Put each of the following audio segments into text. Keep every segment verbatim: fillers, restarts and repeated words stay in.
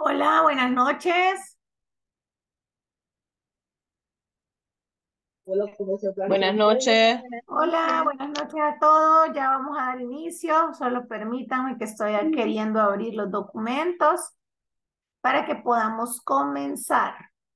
Hola, buenas noches. Buenas noches. Hola, buenas noches a todos. Ya vamos a dar inicio. Solo permítanme que estoy queriendo abrir los documentos para que podamos comenzar.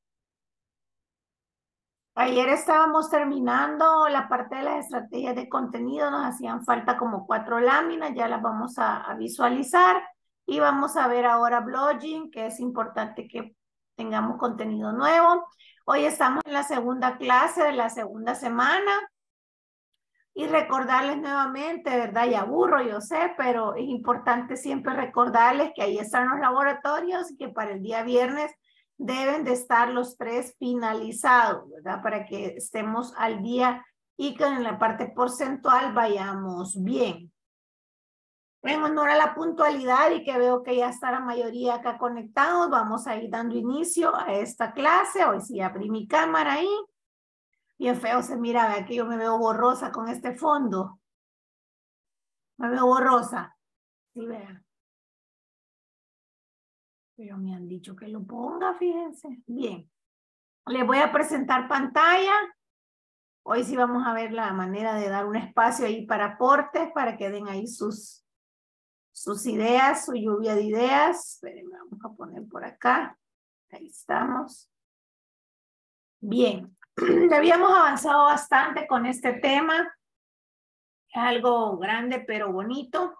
Ayer estábamos terminando la parte de las estrategias de contenido. Nos hacían falta como cuatro láminas. Ya las vamos a, a visualizar y vamos a ver ahora blogging, que es importante que tengamos contenido nuevo. Hoy estamos en la segunda clase de la segunda semana. Y recordarles nuevamente, ¿verdad? Y aburro, yo sé, pero es importante siempre recordarles que ahí están los laboratorios y que para el día viernes deben de estar los tres finalizados, ¿verdad? Para que estemos al día y que en la parte porcentual vayamos bien. En honor a la puntualidad y que veo que ya está la mayoría acá conectados, vamos a ir dando inicio a esta clase. Hoy sí abrí mi cámara ahí. Bien feo se mira, vea que yo me veo borrosa con este fondo. Me veo borrosa. Sí, vean. Pero me han dicho que lo ponga, fíjense. Bien. Les voy a presentar pantalla. Hoy sí vamos a ver la manera de dar un espacio ahí para aportes, para que den ahí sus, sus ideas, su lluvia de ideas. Espérenme, vamos a poner por acá. Ahí estamos. Bien. Ya habíamos avanzado bastante con este tema. Es algo grande, pero bonito.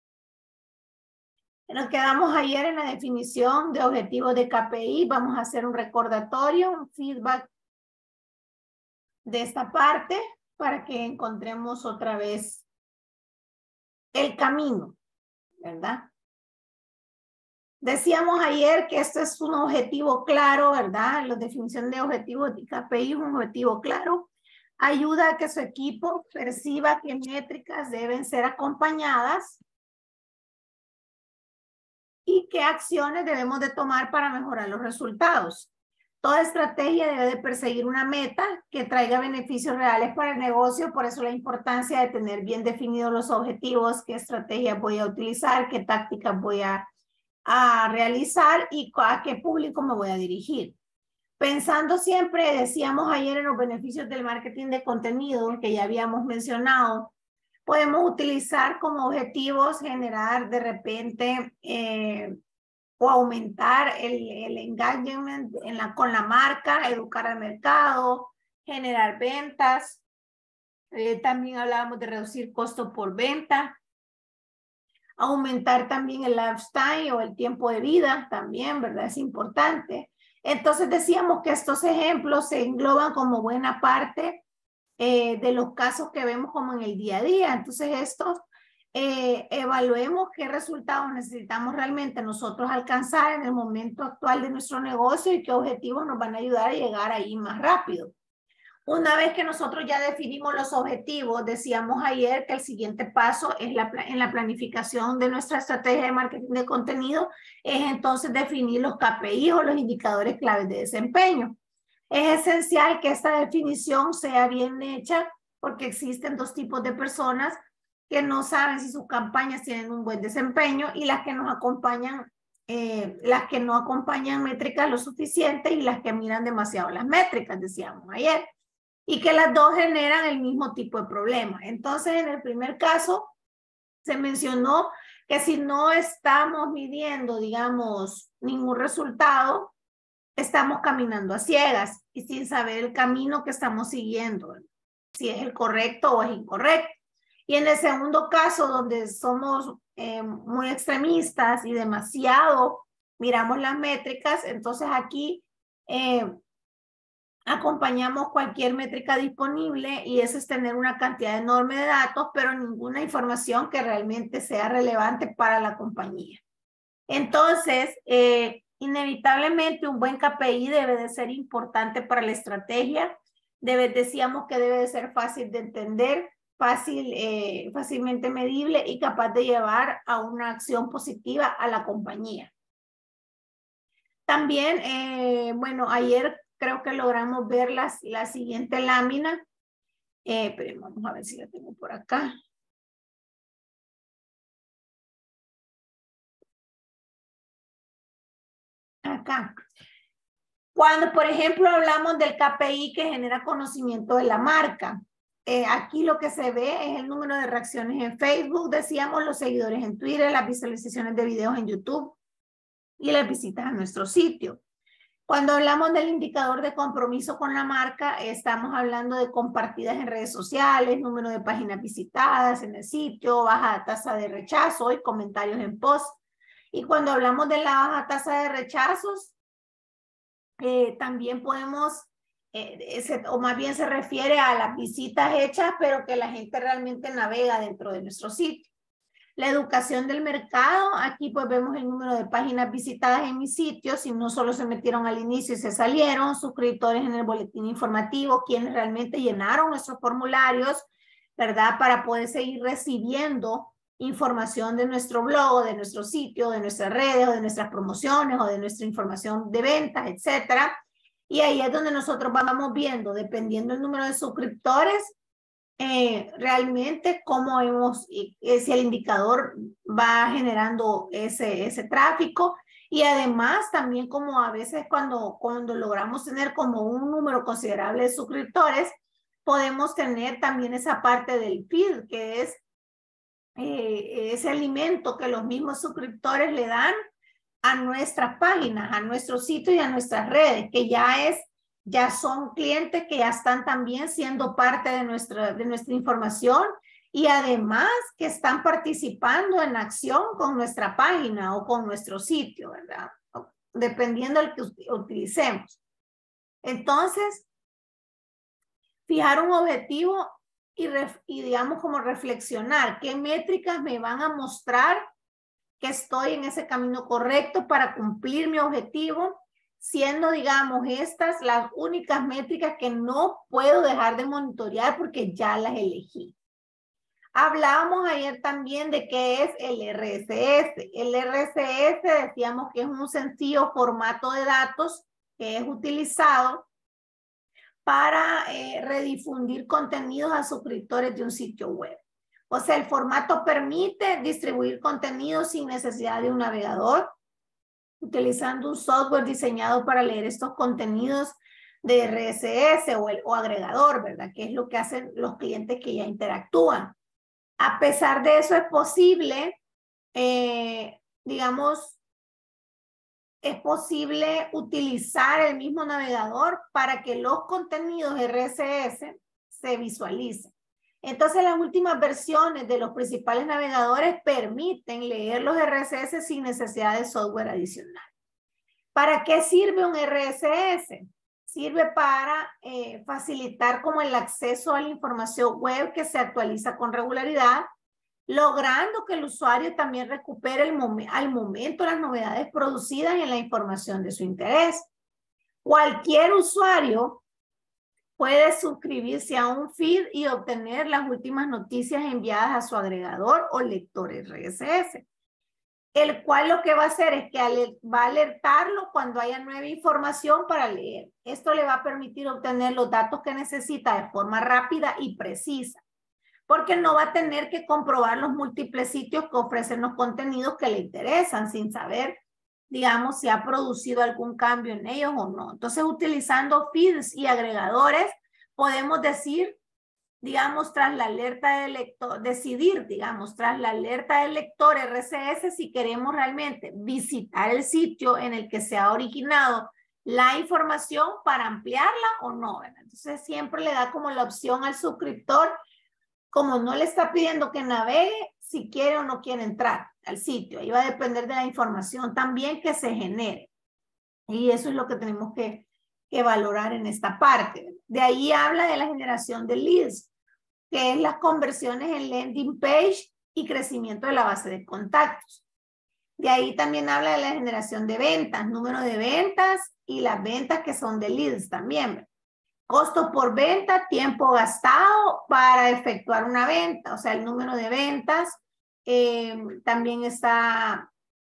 Nos quedamos ayer en la definición de objetivos de K P I. Vamos a hacer un recordatorio, un feedback de esta parte para que encontremos otra vez el camino, ¿verdad? Decíamos ayer que esto es un objetivo claro, ¿verdad? La definición de objetivos de K P I es un objetivo claro. Ayuda a que su equipo perciba que métricas deben ser acompañadas y qué acciones debemos de tomar para mejorar los resultados. Toda estrategia debe de perseguir una meta que traiga beneficios reales para el negocio, por eso la importancia de tener bien definidos los objetivos, qué estrategia voy a utilizar, qué tácticas voy a, a realizar y a qué público me voy a dirigir. Pensando siempre, decíamos ayer en los beneficios del marketing de contenido, que ya habíamos mencionado, podemos utilizar como objetivos generar de repente eh, o aumentar el, el engagement en la, con la marca, educar al mercado, generar ventas. Eh, también hablábamos de reducir costo por venta, aumentar también el lifestyle o el tiempo de vida también, ¿verdad? Es importante. Entonces decíamos que estos ejemplos se engloban como buena parte eh, de los casos que vemos como en el día a día. Entonces estos eh, evaluemos qué resultados necesitamos realmente nosotros alcanzar en el momento actual de nuestro negocio y qué objetivos nos van a ayudar a llegar ahí más rápido. Una vez que nosotros ya definimos los objetivos, decíamos ayer que el siguiente paso es la, en la planificación de nuestra estrategia de marketing de contenido, es entonces definir los K P I o los indicadores claves de desempeño. Es esencial que esta definición sea bien hecha porque existen dos tipos de personas que no saben si sus campañas tienen un buen desempeño y las que nos acompañan, eh, las que no acompañan métricas lo suficiente y las que miran demasiado las métricas, decíamos ayer, y que las dos generan el mismo tipo de problema. Entonces, en el primer caso, se mencionó que si no estamos midiendo, digamos, ningún resultado, estamos caminando a ciegas y sin saber el camino que estamos siguiendo, si es el correcto o es incorrecto. Y en el segundo caso, donde somos eh, muy extremistas y demasiado miramos las métricas, entonces aquí eh, acompañamos cualquier métrica disponible y eso es tener una cantidad enorme de datos, pero ninguna información que realmente sea relevante para la compañía. Entonces, eh, inevitablemente un buen K P I debe de ser importante para la estrategia. Debe, decíamos que debe de ser fácil de entender, fácil, eh, fácilmente medible y capaz de llevar a una acción positiva a la compañía. También, eh, bueno, ayer creo que logramos ver las, la siguiente lámina. Eh, pero vamos a ver si la tengo por acá. acá. Cuando, por ejemplo, hablamos del K P I que genera conocimiento de la marca, eh, aquí lo que se ve es el número de reacciones en Facebook, decíamos, los seguidores en Twitter, las visualizaciones de videos en YouTube y las visitas a nuestro sitio. Cuando hablamos del indicador de compromiso con la marca, estamos hablando de compartidas en redes sociales, número de páginas visitadas en el sitio, baja tasa de rechazo y comentarios en post. Y cuando hablamos de la baja tasa de rechazos, eh, también podemos, eh, ese, o más bien se refiere a las visitas hechas, pero que la gente realmente navega dentro de nuestro sitio. La educación del mercado, aquí pues vemos el número de páginas visitadas en mi sitio, si no solo se metieron al inicio y se salieron, suscriptores en el boletín informativo, quienes realmente llenaron nuestros formularios, ¿verdad? Para poder seguir recibiendo información de nuestro blog, de nuestro sitio, de nuestras redes, o de nuestras promociones, o de nuestra información de ventas, etcétera. Y ahí es donde nosotros vamos viendo, dependiendo del número de suscriptores, Eh, realmente cómo hemos, eh, si el indicador va generando ese, ese tráfico, y además también como a veces cuando, cuando logramos tener como un número considerable de suscriptores, podemos tener también esa parte del feed, que es eh, ese alimento que los mismos suscriptores le dan a nuestras páginas, a nuestro sitio y a nuestras redes, que ya es ya son clientes que ya están también siendo parte de nuestra, de nuestra información, y además que están participando en acción con nuestra página o con nuestro sitio, ¿verdad? Dependiendo del que utilicemos. Entonces, fijar un objetivo y, ref, y digamos como reflexionar qué métricas me van a mostrar que estoy en ese camino correcto para cumplir mi objetivo, siendo, digamos, estas las únicas métricas que no puedo dejar de monitorear porque ya las elegí. Hablábamos ayer también de qué es el R S S. El R S S decíamos que es un sencillo formato de datos que es utilizado para eh, redifundir contenidos a suscriptores de un sitio web. O sea, el formato permite distribuir contenido sin necesidad de un navegador, utilizando un software diseñado para leer estos contenidos de R S S o, el, o agregador, ¿verdad? Que es lo que hacen los clientes que ya interactúan. A pesar de eso, es posible, eh, digamos, es posible utilizar el mismo navegador para que los contenidos R S S se visualicen. Entonces, las últimas versiones de los principales navegadores permiten leer los R S S sin necesidad de software adicional. ¿Para qué sirve un R S S? Sirve para eh, facilitar como el acceso a la información web que se actualiza con regularidad, logrando que el usuario también recupere el mom- al momento las novedades producidas en la información de su interés. Cualquier usuario puede suscribirse a un feed y obtener las últimas noticias enviadas a su agregador o lector R S S, el cual lo que va a hacer es que va a alertarlo cuando haya nueva información para leer. Esto le va a permitir obtener los datos que necesita de forma rápida y precisa, porque no va a tener que comprobar los múltiples sitios que ofrecen los contenidos que le interesan sin saber, digamos, si ha producido algún cambio en ellos o no. Entonces, utilizando feeds y agregadores, podemos decir, digamos, tras la alerta del lector, decidir, digamos, tras la alerta del lector R S S, si queremos realmente visitar el sitio en el que se ha originado la información para ampliarla o no, ¿verdad? Entonces, siempre le da como la opción al suscriptor, como no le está pidiendo que navegue, si quiere o no quiere entrar al sitio. Ahí va a depender de la información también que se genere. Y eso es lo que tenemos que, que valorar en esta parte. De ahí habla de la generación de leads, que es las conversiones en landing page y crecimiento de la base de contactos. De ahí también habla de la generación de ventas, número de ventas y las ventas que son de leads también. Costo por venta, tiempo gastado para efectuar una venta, o sea, el número de ventas. Eh, también está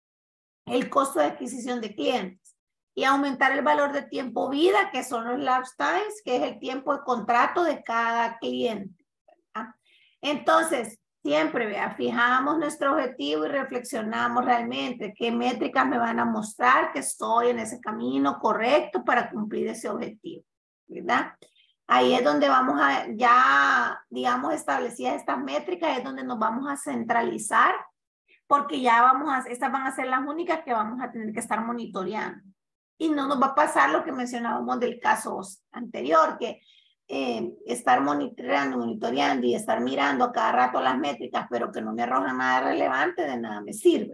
el costo de adquisición de clientes. Y aumentar el valor de tiempo vida, que son los lapse times, que es el tiempo de contrato de cada cliente. ¿Verdad? Entonces, siempre, vea, fijamos nuestro objetivo y reflexionamos realmente qué métricas me van a mostrar que estoy en ese camino correcto para cumplir ese objetivo, ¿verdad? Ahí es donde vamos a, ya, digamos, establecidas estas métricas, es donde nos vamos a centralizar, porque ya vamos a, estas van a ser las únicas que vamos a tener que estar monitoreando. Y no nos va a pasar lo que mencionábamos del caso anterior, que eh, estar monitoreando, monitoreando y estar mirando a cada rato las métricas, pero que no me arrojan nada relevante, de nada me sirve.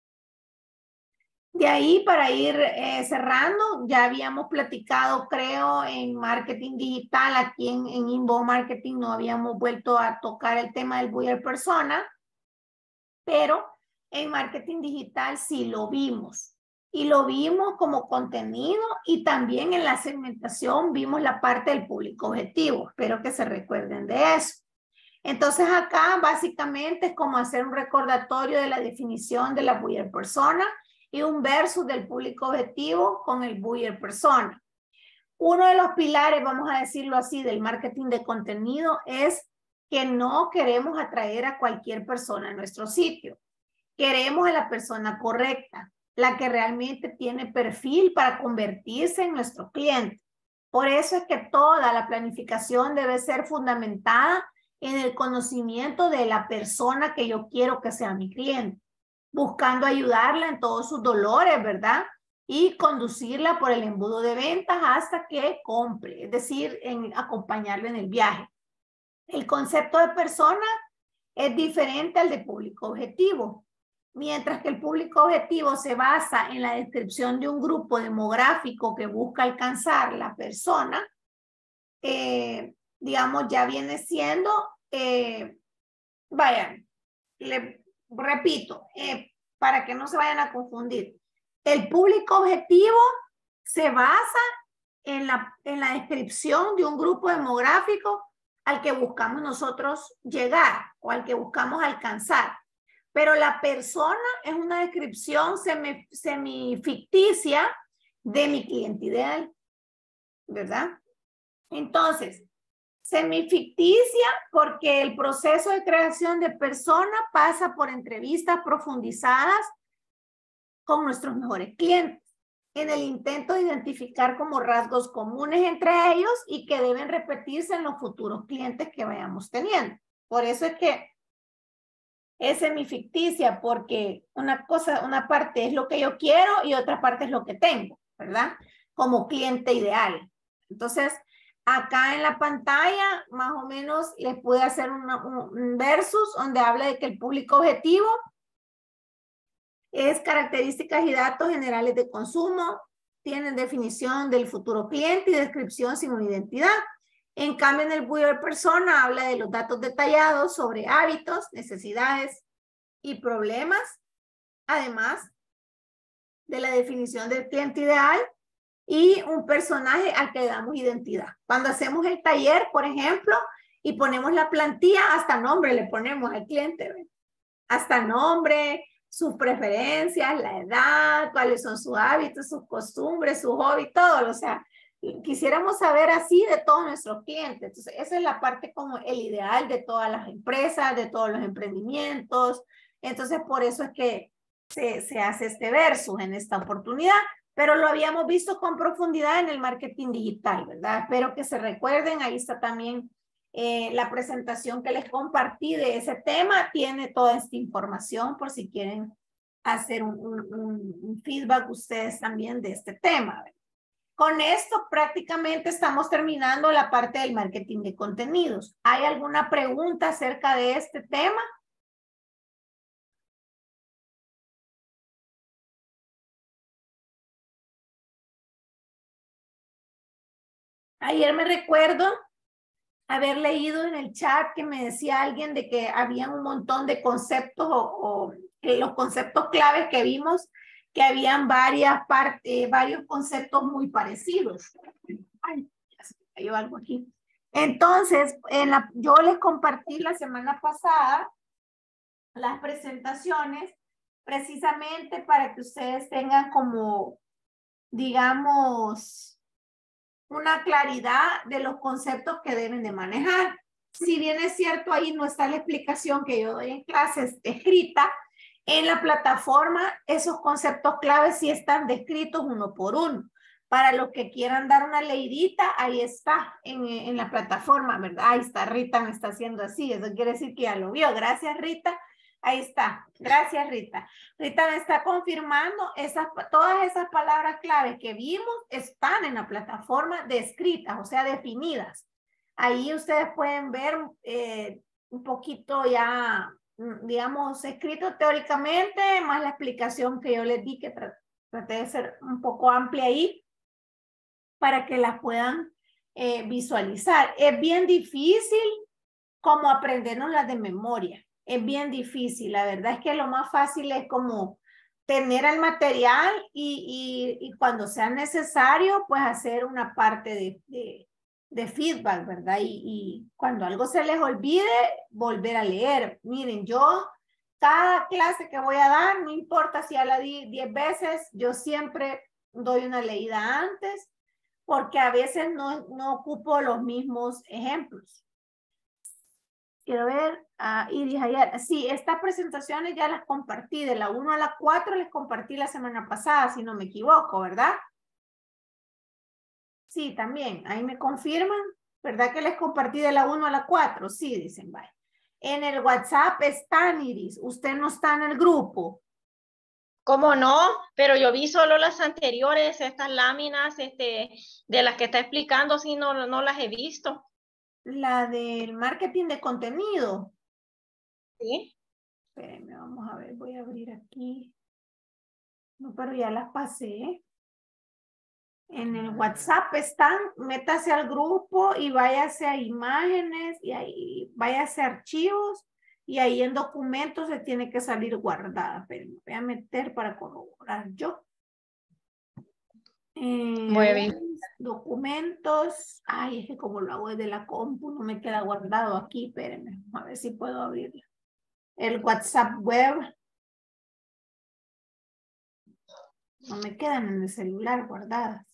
De ahí, para ir eh, cerrando, ya habíamos platicado, creo, en marketing digital, aquí en, en Inbound Marketing no habíamos vuelto a tocar el tema del buyer persona, pero en marketing digital sí lo vimos. Y lo vimos como contenido y también en la segmentación vimos la parte del público objetivo. Espero que se recuerden de eso. Entonces acá básicamente es como hacer un recordatorio de la definición de la buyer persona y un versus del público objetivo con el buyer persona. Uno de los pilares, vamos a decirlo así, del marketing de contenido es que no queremos atraer a cualquier persona a nuestro sitio. Queremos a la persona correcta, la que realmente tiene perfil para convertirse en nuestro cliente. Por eso es que toda la planificación debe ser fundamentada en el conocimiento de la persona que yo quiero que sea mi cliente, buscando ayudarla en todos sus dolores, ¿verdad? Y conducirla por el embudo de ventas hasta que compre, es decir, en acompañarla en el viaje. El concepto de persona es diferente al de público objetivo. Mientras que el público objetivo se basa en la descripción de un grupo demográfico que busca alcanzar la persona, eh, digamos, ya viene siendo, eh, vayan, le repito, eh, para que no se vayan a confundir. El público objetivo se basa en la, en la descripción de un grupo demográfico al que buscamos nosotros llegar o al que buscamos alcanzar. Pero la persona es una descripción semi, semi-ficticia de mi cliente ideal, ¿verdad? Entonces, semi-ficticia porque el proceso de creación de persona pasa por entrevistas profundizadas con nuestros mejores clientes, en el intento de identificar como rasgos comunes entre ellos y que deben repetirse en los futuros clientes que vayamos teniendo. Por eso es que es semificticia, porque una cosa, una parte es lo que yo quiero y otra parte es lo que tengo, ¿verdad? Como cliente ideal. Entonces, acá en la pantalla, más o menos, les pude hacer una, un versus donde habla de que el público objetivo es características y datos generales de consumo, tienen definición del futuro cliente y descripción sin una identidad. En cambio, en el buyer persona habla de los datos detallados sobre hábitos, necesidades y problemas, además de la definición del cliente ideal y un personaje al que le damos identidad. Cuando hacemos el taller, por ejemplo, y ponemos la plantilla, hasta nombre le ponemos al cliente, ¿ven? Hasta nombre, sus preferencias, la edad, cuáles son sus hábitos, sus costumbres, su hobby, todo, o sea, quisiéramos saber así de todos nuestros clientes. Entonces, esa es la parte como el ideal de todas las empresas, de todos los emprendimientos. Entonces, por eso es que se, se hace este versus en esta oportunidad, pero lo habíamos visto con profundidad en el marketing digital, ¿verdad? Espero que se recuerden, ahí está también eh, la presentación que les compartí de ese tema, tiene toda esta información por si quieren hacer un, un, un feedback ustedes también de este tema, ¿verdad? Con esto prácticamente estamos terminando la parte del marketing de contenidos. ¿Hay alguna pregunta acerca de este tema? Ayer me recuerdo haber leído en el chat que me decía alguien de que había un montón de conceptos o, o los conceptos claves que vimos, que habían varias partes, eh, varios conceptos muy parecidos. Ay, ya se me cayó algo aquí. Entonces, en la, yo les compartí la semana pasada las presentaciones precisamente para que ustedes tengan como, digamos, una claridad de los conceptos que deben de manejar. si bien es cierto, ahí no está la explicación que yo doy en clases escrita, en la plataforma esos conceptos claves sí están descritos uno por uno. Para los que quieran dar una leidita, ahí está en, en la plataforma, ¿verdad? Ahí está, Rita me está haciendo así, eso quiere decir que ya lo vio. Gracias, Rita. Ahí está. Gracias, Rita. Rita me está confirmando, esas, todas esas palabras claves que vimos están en la plataforma descritas, o sea, definidas. Ahí ustedes pueden ver eh, un poquito ya, digamos, escrito teóricamente, más la explicación que yo les di, que tra traté de ser un poco amplia ahí, para que las puedan eh, visualizar. Es bien difícil como aprendernos las de memoria. Es bien difícil. La verdad es que lo más fácil es como tener el material y, y, y cuando sea necesario, pues hacer una parte de, de, de feedback, ¿verdad? Y, y cuando algo se les olvide, volver a leer. Miren, yo cada clase que voy a dar, no importa si ya la di diez veces, yo siempre doy una leída antes, porque a veces no, no ocupo los mismos ejemplos. Quiero ver, uh, Iris ayer, sí, estas presentaciones ya las compartí, de la uno a la cuatro les compartí la semana pasada, si no me equivoco, ¿verdad? Sí, también, ahí me confirman, ¿verdad que les compartí de la uno a la cuatro? Sí, dicen, bye. En el WhatsApp están, Iris, usted no está en el grupo. ¿Cómo no? Pero yo vi solo las anteriores, estas láminas este, de las que está explicando, sí, no, no las he visto. La del marketing de contenido. Sí. Espérenme, vamos a ver, voy a abrir aquí. No, pero ya las pasé. En el WhatsApp están, métase al grupo y váyase a imágenes y ahí váyase a archivos y ahí en documentos se tiene que salir guardada. Pero me voy a meter para corroborar yo. Eh, Muy bien. Documentos. Ay, es que como lo hago desde la compu no me queda guardado aquí. Espérenme, a ver si puedo abrirlo. El WhatsApp web. No me quedan en el celular guardadas.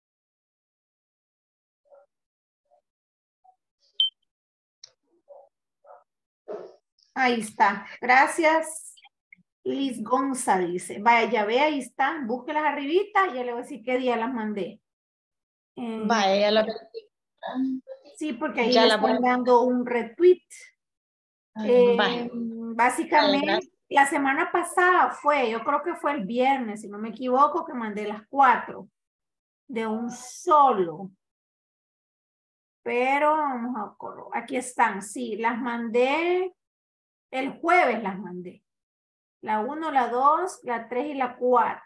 Ahí está. Gracias. Liz Gonza dice. Vaya, ya ve, ahí están. Búsquelas arribita. Ya le voy a decir qué día las mandé. Eh, Vaya, la... Sí, porque ahí ya le la están voy... dando un retweet. Eh, Vaya. básicamente, Vaya, la semana pasada fue, yo creo que fue el viernes, si no me equivoco, que mandé las cuatro de un solo. Pero vamos a correr. Aquí están, sí, las mandé el jueves, las mandé. La uno, la dos, la tres y la cuatro.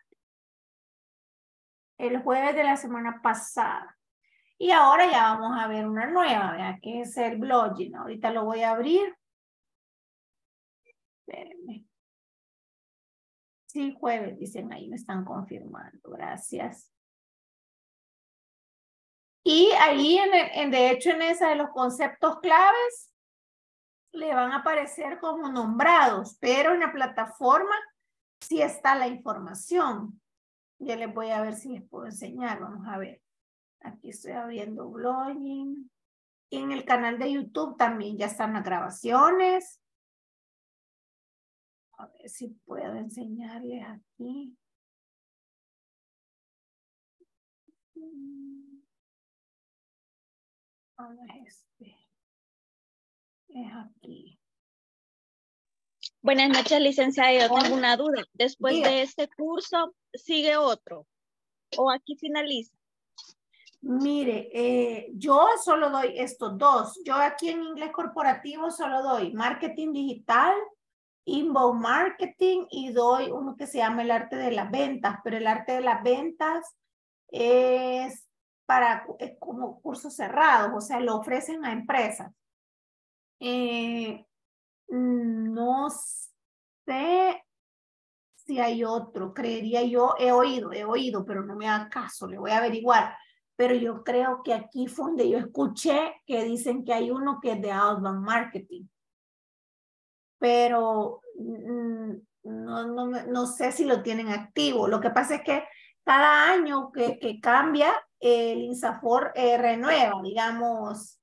El jueves de la semana pasada. Y ahora ya vamos a ver una nueva, ¿verdad? Que es el blogging. Ahorita lo voy a abrir. Espérenme. Sí, jueves, dicen ahí, me están confirmando. Gracias. Y ahí, en, el, en de hecho, en esa de los conceptos claves, le van a aparecer como nombrados, pero en la plataforma sí está la información. Ya les voy a ver si les puedo enseñar. Vamos a ver. Aquí estoy abriendo blogging. Y en el canal de YouTube también ya están las grabaciones. A ver si puedo enseñarles aquí. Ahora este. Es aquí. Buenas noches, licenciada. Yo tengo una duda. Después Diga. de este curso, ¿sigue otro? ¿O aquí finaliza? Mire, eh, yo solo doy estos dos. Yo aquí en inglés corporativo solo doy marketing digital, inbound marketing y doy uno que se llama el arte de las ventas, pero el arte de las ventas es para es como cursos cerrados, o sea, lo ofrecen a empresas. Eh, no sé si hay otro, creería yo, he oído, he oído, pero no me haga caso, le voy a averiguar. Pero yo creo que aquí fue donde yo escuché que dicen que hay uno que es de outbound marketing. Pero mm, no, no, no sé si lo tienen activo. Lo que pasa es que cada año que, que cambia, el INSAFORP eh, renueva, digamos,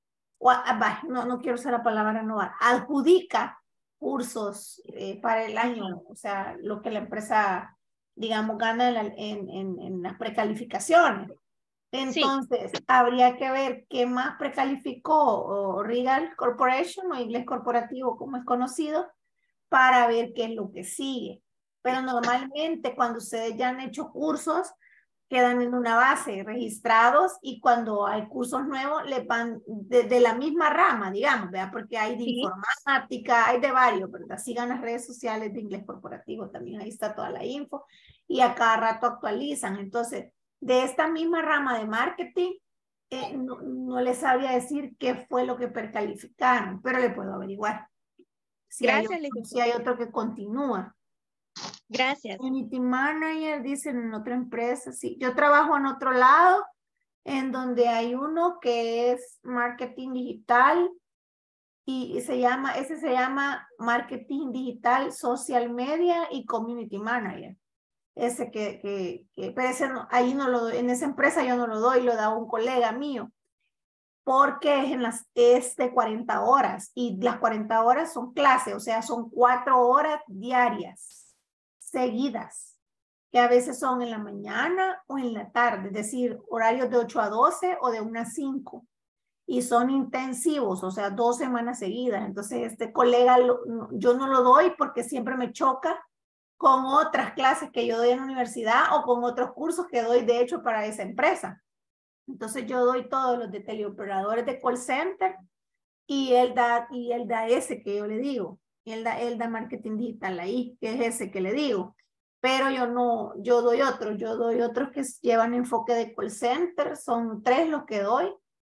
o a, no, no quiero usar la palabra renovar, adjudica cursos eh, para el año, o sea, lo que la empresa, digamos, gana en, la, en, en, en las precalificaciones. Entonces, sí. Habría que ver qué más precalificó o Regal Corporation o Inglés Corporativo, como es conocido, para ver qué es lo que sigue. Pero normalmente cuando ustedes ya han hecho cursos, quedan en una base registrados y cuando hay cursos nuevos les van de, de la misma rama, digamos, ¿verdad? Porque hay de sí. informática, hay de varios, ¿verdad? Sigan las redes sociales de Inglés Corporativo, también ahí está toda la info y a cada rato actualizan. Entonces, de esta misma rama de marketing, eh, no, no les sabría decir qué fue lo que precalificaron, pero le puedo averiguar. Si, Gracias, hay otro, si hay otro que continúa. Gracias. Community Manager, dicen en otra empresa, sí. Yo trabajo en otro lado, en donde hay uno que es marketing digital y, y se llama, ese se llama marketing digital, social media y community manager. Ese que, que, que pero ese no, ahí no lo doy, en esa empresa yo no lo doy, lo da un colega mío, porque es, en las, es de cuarenta horas y las cuarenta horas son clases, o sea, son cuatro horas diarias, seguidas, que a veces son en la mañana o en la tarde, es decir, horarios de ocho a doce o de una a cinco, y son intensivos, o sea, dos semanas seguidas. Entonces, este colega, lo, yo no lo doy porque siempre me choca con otras clases que yo doy en la universidad o con otros cursos que doy, de hecho, para esa empresa. Entonces, yo doy todos los de teleoperadores de call center y él da, y él da ese que yo le digo. Él da, él da marketing digital ahí, que es ese que le digo. Pero yo no, yo doy otros, yo doy otros que llevan enfoque de call center, son tres los que doy,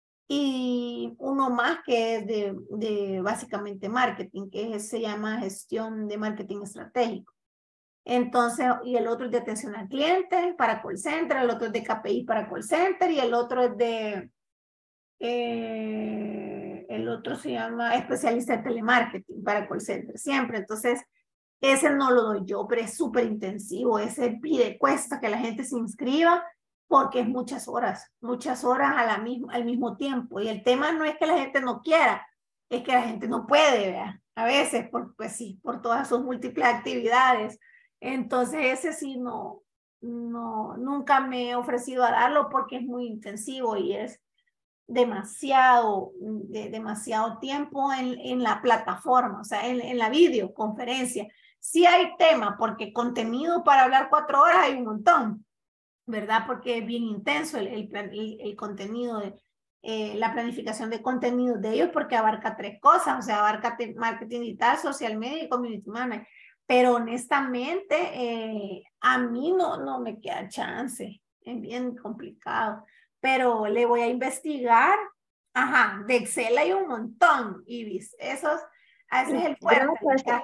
y uno más que es de, de básicamente marketing, que es, se llama gestión de marketing estratégico. Entonces, y el otro es de atención al cliente para call center, el otro es de K P I para call center y el otro es de, eh, el otro se llama especialista de telemarketing para call center, siempre. Entonces, ese no lo doy yo, pero es súper intensivo, ese pide, cuesta que la gente se inscriba porque es muchas horas, muchas horas a la misma, al mismo tiempo. Y el tema no es que la gente no quiera, es que la gente no puede, ¿verdad? A veces, por, pues sí, por todas sus múltiples actividades. Entonces ese sí no, no, nunca me he ofrecido a darlo porque es muy intensivo y es demasiado, de, demasiado tiempo en, en la plataforma, o sea, en, en la videoconferencia. Sí hay tema, porque contenido para hablar cuatro horas hay un montón, ¿verdad? Porque es bien intenso el, el, el, el contenido, de, eh, la planificación de contenido de ellos, porque abarca tres cosas, o sea, abarca marketing digital, social media y community manager. Pero honestamente, eh, a mí no, no me queda chance, es bien complicado, pero le voy a investigar. Ajá, de Excel hay un montón, Ibis, esos, ese es el fuerte.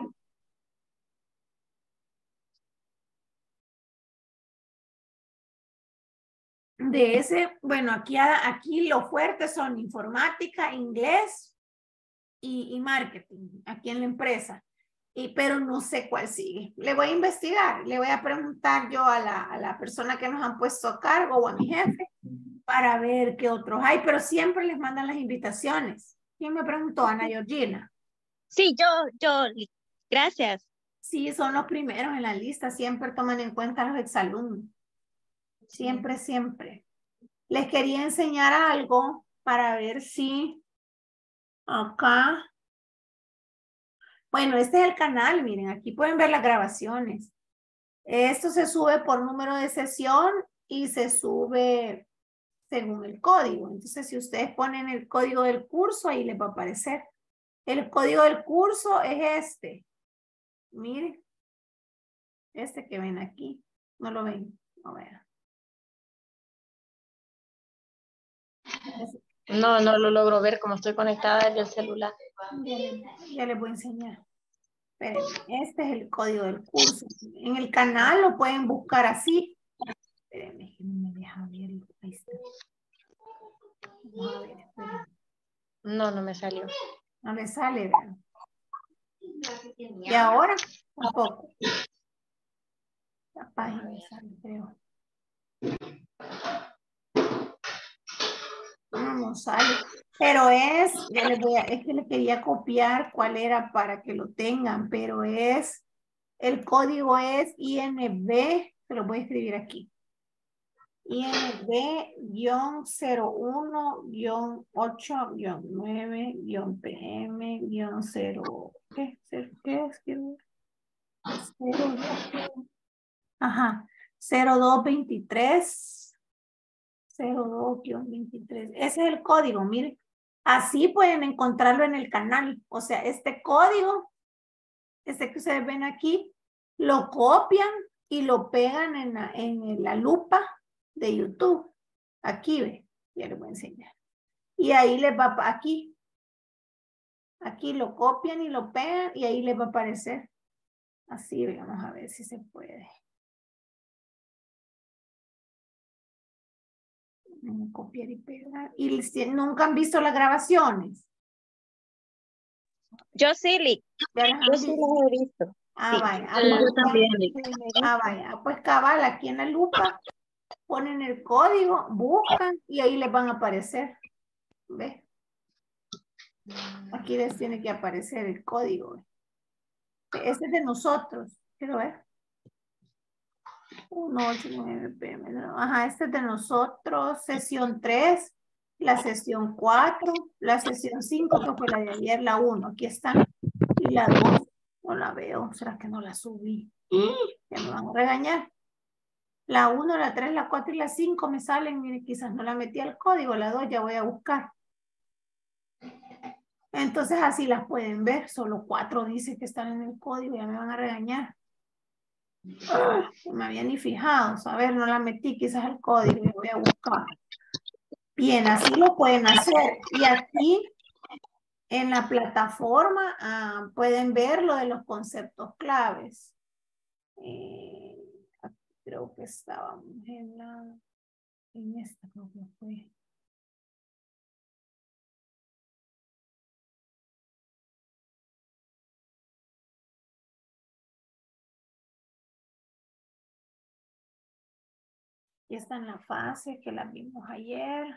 De ese, bueno, aquí, aquí lo fuerte son informática, inglés y, y marketing, aquí en la empresa. Y, pero no sé cuál sigue. Le voy a investigar, le voy a preguntar yo a la, a la persona que nos han puesto a cargo o a mi jefe para ver qué otros hay, pero siempre les mandan las invitaciones. ¿Quién me preguntó? Ana Georgina. Sí, yo, yo, gracias. Sí, son los primeros en la lista, siempre toman en cuenta a los exalumnos. Siempre, siempre. Les quería enseñar algo para ver si acá. Bueno, este es el canal, miren, aquí pueden ver las grabaciones. Esto se sube por número de sesión y se sube según el código. Entonces, si ustedes ponen el código del curso, ahí les va a aparecer. El código del curso es este. Miren. Este que ven aquí. ¿No lo ven? No vean. No, no lo logro ver como estoy conectada desde el celular. Ya les, ya les voy a enseñar. Espérenme, este es el código del curso. En el canal lo pueden buscar así. Espérenme, que no me deja ver. Ahí está. Vamos a ver, espérenme. No, no me salió. No le sale, vean. Y ahora, tampoco. La página sale, creo. No, no sale. Pero es, ya les voy a, es que les quería copiar cuál era para que lo tengan, pero es, el código es I N B, se lo voy a escribir aquí. I N B cero uno ocho nueve P M cero, ¿qué? ¿Qué es? cero dos, ajá, cero dos veintitrés, cero dos veintitrés. Ese es el código, miren. Así pueden encontrarlo en el canal. O sea, este código, este que ustedes ven aquí, lo copian y lo pegan en la, en la lupa de YouTube. Aquí ve, ya les voy a enseñar. Y ahí les va, aquí. Aquí lo copian y lo pegan y ahí les va a aparecer. Así, vamos a ver si se puede. Copiar y pegar. ¿Y si nunca han visto las grabaciones? Yo sí, Lick. ¿Ya las han Yo sí visto? las he visto. Ah, Sí. vaya. Ah, Sí, pues, yo también. ah, vaya. Pues cabal, aquí en la lupa ponen el código, buscan y ahí les van a aparecer. ¿Ves? Aquí les tiene que aparecer el código. Este es de nosotros. Quiero ver. uno ocho nueve P M. Ajá, este es de nosotros. Sesión tres, la sesión cuatro, la sesión cinco, que fue la de ayer, la uno. Aquí está. Y la dos, no la veo. ¿Será que no la subí? Ya me van a regañar. La uno, la tres, la cuatro y la cinco me salen. Mire, quizás no la metí al código. La dos ya voy a buscar. Entonces así las pueden ver. Solo cuatro dice que están en el código. Ya me van a regañar. Ah, no me había ni fijado. A ver, no la metí quizás al código. Ya voy a buscar. Bien, así lo pueden hacer. Y aquí en la plataforma ah, pueden ver lo de los conceptos claves. Eh, creo que estábamos en la, en esta creo que fue. Y está en la fase que la vimos ayer.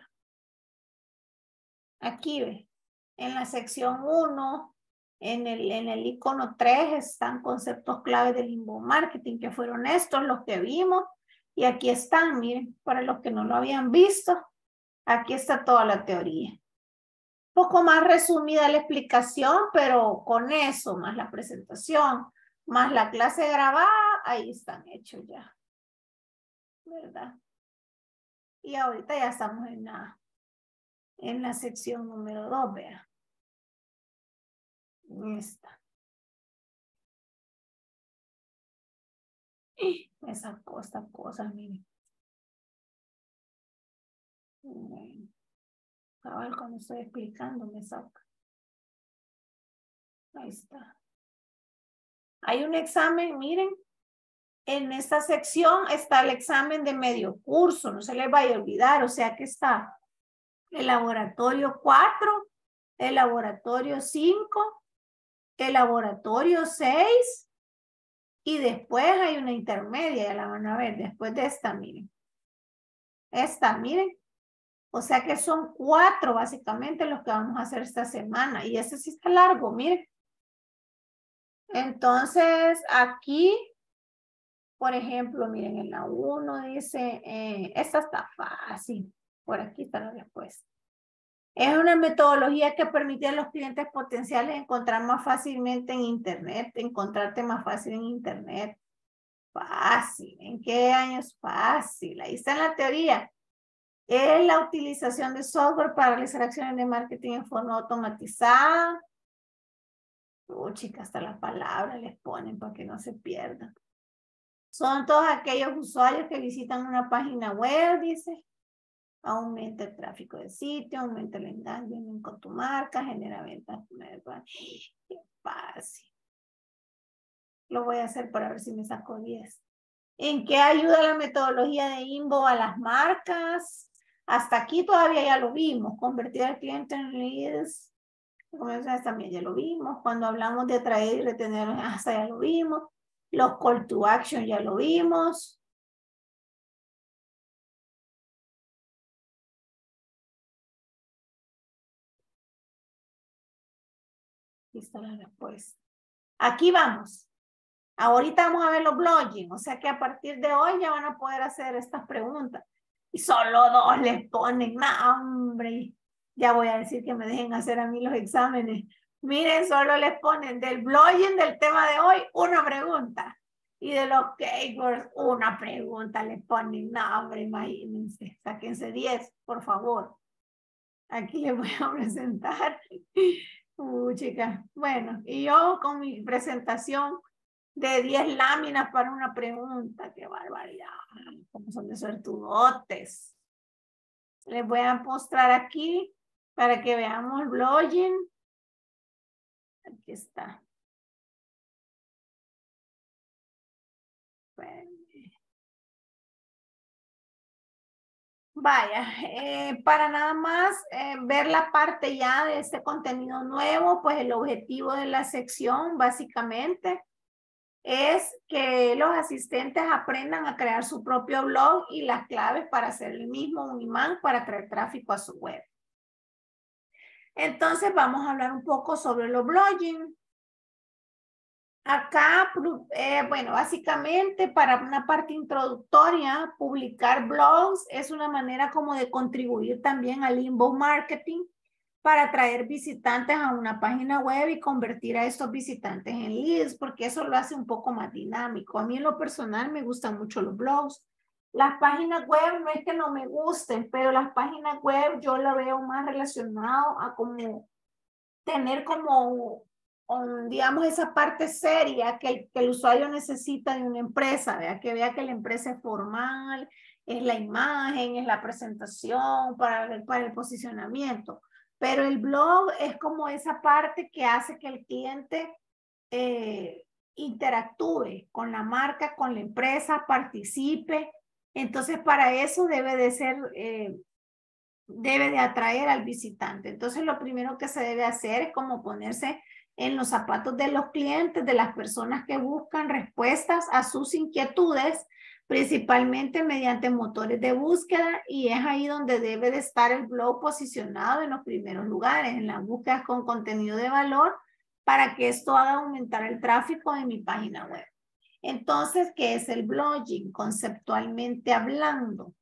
Aquí ve, en la sección uno, en el, en el icono tres están conceptos claves del inbound marketing, que fueron estos los que vimos. Y aquí están, miren, para los que no lo habían visto, aquí está toda la teoría. Un poco más resumida la explicación, pero con eso, más la presentación, más la clase grabada, ahí están hechos ya. ¿Verdad? Y ahorita ya estamos en la, en la sección número dos, vea. Esta. Me sacó esta cosa, miren. Bueno, cabal, cuando estoy explicando me saca. Ahí está. Hay un examen, miren. En esta sección está el examen de medio curso, no se les vaya a olvidar, o sea que está el laboratorio cuatro, el laboratorio cinco, el laboratorio seis y después hay una intermedia, ya la van a ver, después de esta, miren. Esta, miren. O sea que son cuatro básicamente los que vamos a hacer esta semana y este sí está largo, miren. Entonces aquí, por ejemplo, miren en la uno dice, eh, esta está fácil, por aquí está la respuesta. Es una metodología que permite a los clientes potenciales encontrar más fácilmente en internet, encontrarte más fácil en internet. Fácil, ¿en qué año es fácil? Ahí está en la teoría. Es la utilización de software para realizar acciones de marketing en forma automatizada. Oh, chicas, hasta la palabra les ponen para que no se pierdan. Son todos aquellos usuarios que visitan una página web, dice. Aumenta el tráfico del sitio, aumenta el engagement con tu marca, genera ventas. Qué fácil. Lo voy a hacer para ver si me saco diez. ¿En qué ayuda la metodología de inbound a las marcas? Hasta aquí todavía ya lo vimos. Convertir al cliente en leads. También ya lo vimos. Cuando hablamos de atraer y retener, hasta ya lo vimos. Los call to action ya lo vimos. Aquí está la respuesta. Aquí vamos. Ahorita vamos a ver los blogging, o sea que a partir de hoy ya van a poder hacer estas preguntas. Y solo dos les ponen, no, hombre, ya voy a decir que me dejen hacer a mí los exámenes. Miren, solo les ponen del blogging del tema de hoy una pregunta. Y de los keywords una pregunta les ponen, no, hombre, imagínense, sáquense diez, por favor. Aquí les voy a presentar. Uh, chicas, bueno, y yo con mi presentación de diez láminas para una pregunta. ¡Qué barbaridad! ¿Cómo son de suertudotes? Les voy a mostrar aquí para que veamos el blogging. Aquí está. Vaya, eh, para nada más eh, ver la parte ya de este contenido nuevo, pues el objetivo de la sección básicamente es que los asistentes aprendan a crear su propio blog y las claves para hacer el mismo un imán para traer tráfico a su web. Entonces vamos a hablar un poco sobre los blogging. Acá, eh, bueno, básicamente para una parte introductoria, publicar blogs es una manera como de contribuir también al inbound marketing para atraer visitantes a una página web y convertir a estos visitantes en leads, porque eso lo hace un poco más dinámico. A mí en lo personal me gustan mucho los blogs. Las páginas web no es que no me gusten, pero las páginas web yo la veo más relacionado a como tener como, um, digamos, esa parte seria que el, que el usuario necesita de una empresa, ¿verdad? Que vea que la empresa es formal, es la imagen, es la presentación para el, para el posicionamiento. Pero el blog es como esa parte que hace que el cliente eh, interactúe con la marca, con la empresa, participe. Entonces, para eso debe de ser, eh, debe de atraer al visitante. Entonces, lo primero que se debe hacer es como ponerse en los zapatos de los clientes, de las personas que buscan respuestas a sus inquietudes, principalmente mediante motores de búsqueda, y es ahí donde debe de estar el blog posicionado en los primeros lugares, en las búsquedas con contenido de valor, para que esto haga aumentar el tráfico de mi página web. Entonces, ¿qué es el blogging? Conceptualmente hablando,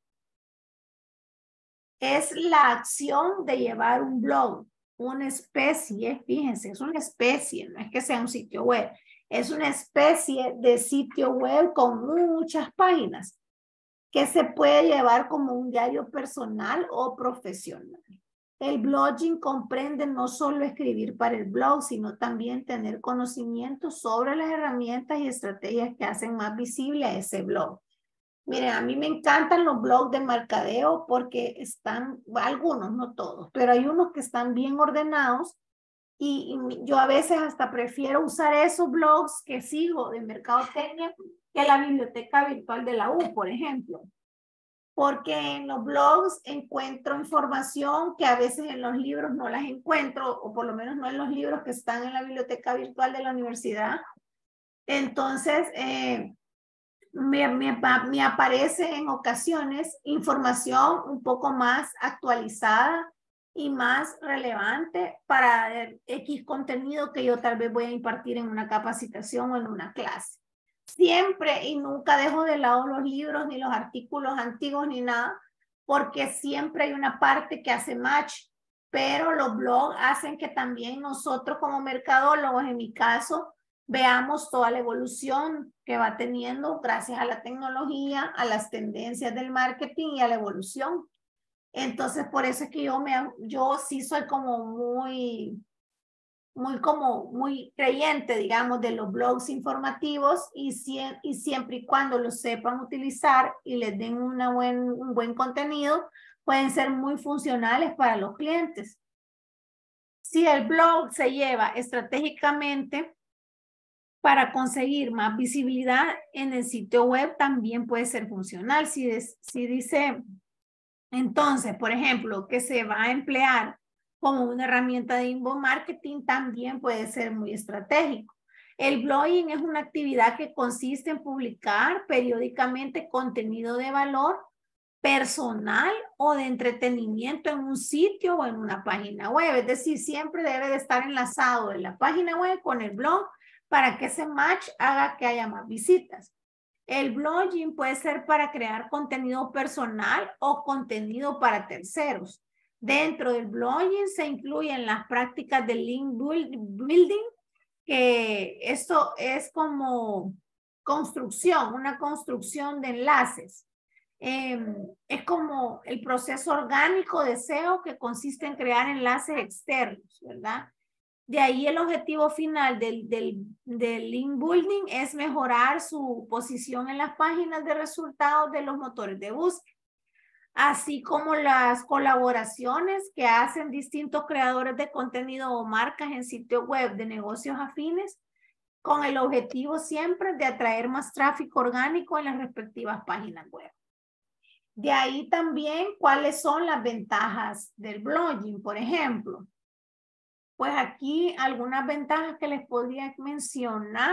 es la acción de llevar un blog, una especie, fíjense, es una especie, no es que sea un sitio web, es una especie de sitio web con muchas páginas que se puede llevar como un diario personal o profesional. El blogging comprende no solo escribir para el blog, sino también tener conocimiento sobre las herramientas y estrategias que hacen más visible a ese blog. Miren, a mí me encantan los blogs de mercadeo porque están, algunos, no todos, pero hay unos que están bien ordenados y, y yo a veces hasta prefiero usar esos blogs que sigo de mercadotecnia que la biblioteca virtual de la U, por ejemplo. Porque en los blogs encuentro información que a veces en los libros no las encuentro, o por lo menos no en los libros que están en la biblioteca virtual de la universidad. Entonces, eh, me, me, me aparece en ocasiones información un poco más actualizada y más relevante para el X contenido que yo tal vez voy a impartir en una capacitación o en una clase. Siempre y nunca dejo de lado los libros ni los artículos antiguos ni nada, porque siempre hay una parte que hace match, pero los blogs hacen que también nosotros como mercadólogos, en mi caso, veamos toda la evolución que va teniendo gracias a la tecnología, a las tendencias del marketing y a la evolución. Entonces, por eso es que yo, me, yo sí soy como muy... muy como muy creyente, digamos, de los blogs informativos y, si, y siempre y cuando los sepan utilizar y les den una buen, un buen contenido, pueden ser muy funcionales para los clientes. Si el blog se lleva estratégicamente para conseguir más visibilidad en el sitio web, también puede ser funcional. Si, es, si dice, entonces, por ejemplo, que se va a emplear como una herramienta de inbound marketing, también puede ser muy estratégico. El blogging es una actividad que consiste en publicar periódicamente contenido de valor personal o de entretenimiento en un sitio o en una página web. Es decir, siempre debe de estar enlazado en la página web con el blog para que ese match haga que haya más visitas. El blogging puede ser para crear contenido personal o contenido para terceros. Dentro del blogging se incluyen las prácticas de link building, que esto es como construcción, una construcción de enlaces. Eh, es como el proceso orgánico de S E O que consiste en crear enlaces externos, ¿verdad? De ahí el objetivo final del, del, del link building es mejorar su posición en las páginas de resultados de los motores de búsqueda, así como las colaboraciones que hacen distintos creadores de contenido o marcas en sitios web de negocios afines, con el objetivo siempre de atraer más tráfico orgánico en las respectivas páginas web. De ahí también cuáles son las ventajas del blogging, por ejemplo. Pues aquí algunas ventajas que les podría mencionar,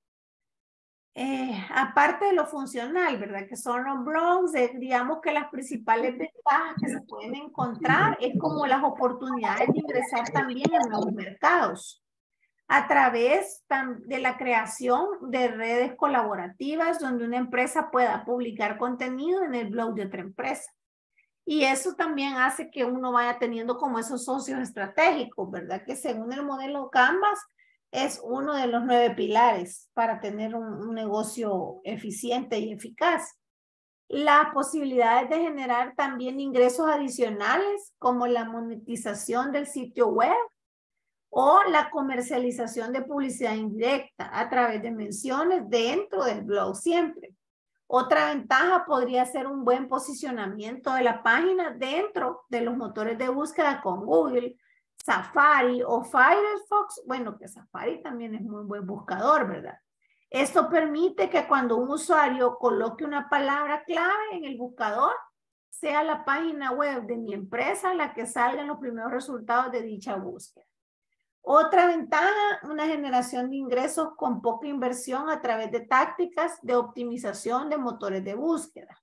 eh, aparte de lo funcional, ¿verdad? Que son los blogs, eh, digamos que las principales ventajas que se pueden encontrar es como las oportunidades de ingresar también en nuevos mercados a través de la creación de redes colaborativas donde una empresa pueda publicar contenido en el blog de otra empresa. Y eso también hace que uno vaya teniendo como esos socios estratégicos, ¿verdad? Que según el modelo Canvas es uno de los nueve pilares para tener un, un negocio eficiente y eficaz. Las posibilidades de generar también ingresos adicionales como la monetización del sitio web o la comercialización de publicidad indirecta a través de menciones dentro del blog siempre. Otra ventaja podría ser un buen posicionamiento de la página dentro de los motores de búsqueda con Google, Safari o Firefox. Bueno, que Safari también es muy buen buscador, ¿verdad? Esto permite que cuando un usuario coloque una palabra clave en el buscador, sea la página web de mi empresa la que salga en los primeros resultados de dicha búsqueda. Otra ventaja, una generación de ingresos con poca inversión a través de tácticas de optimización de motores de búsqueda.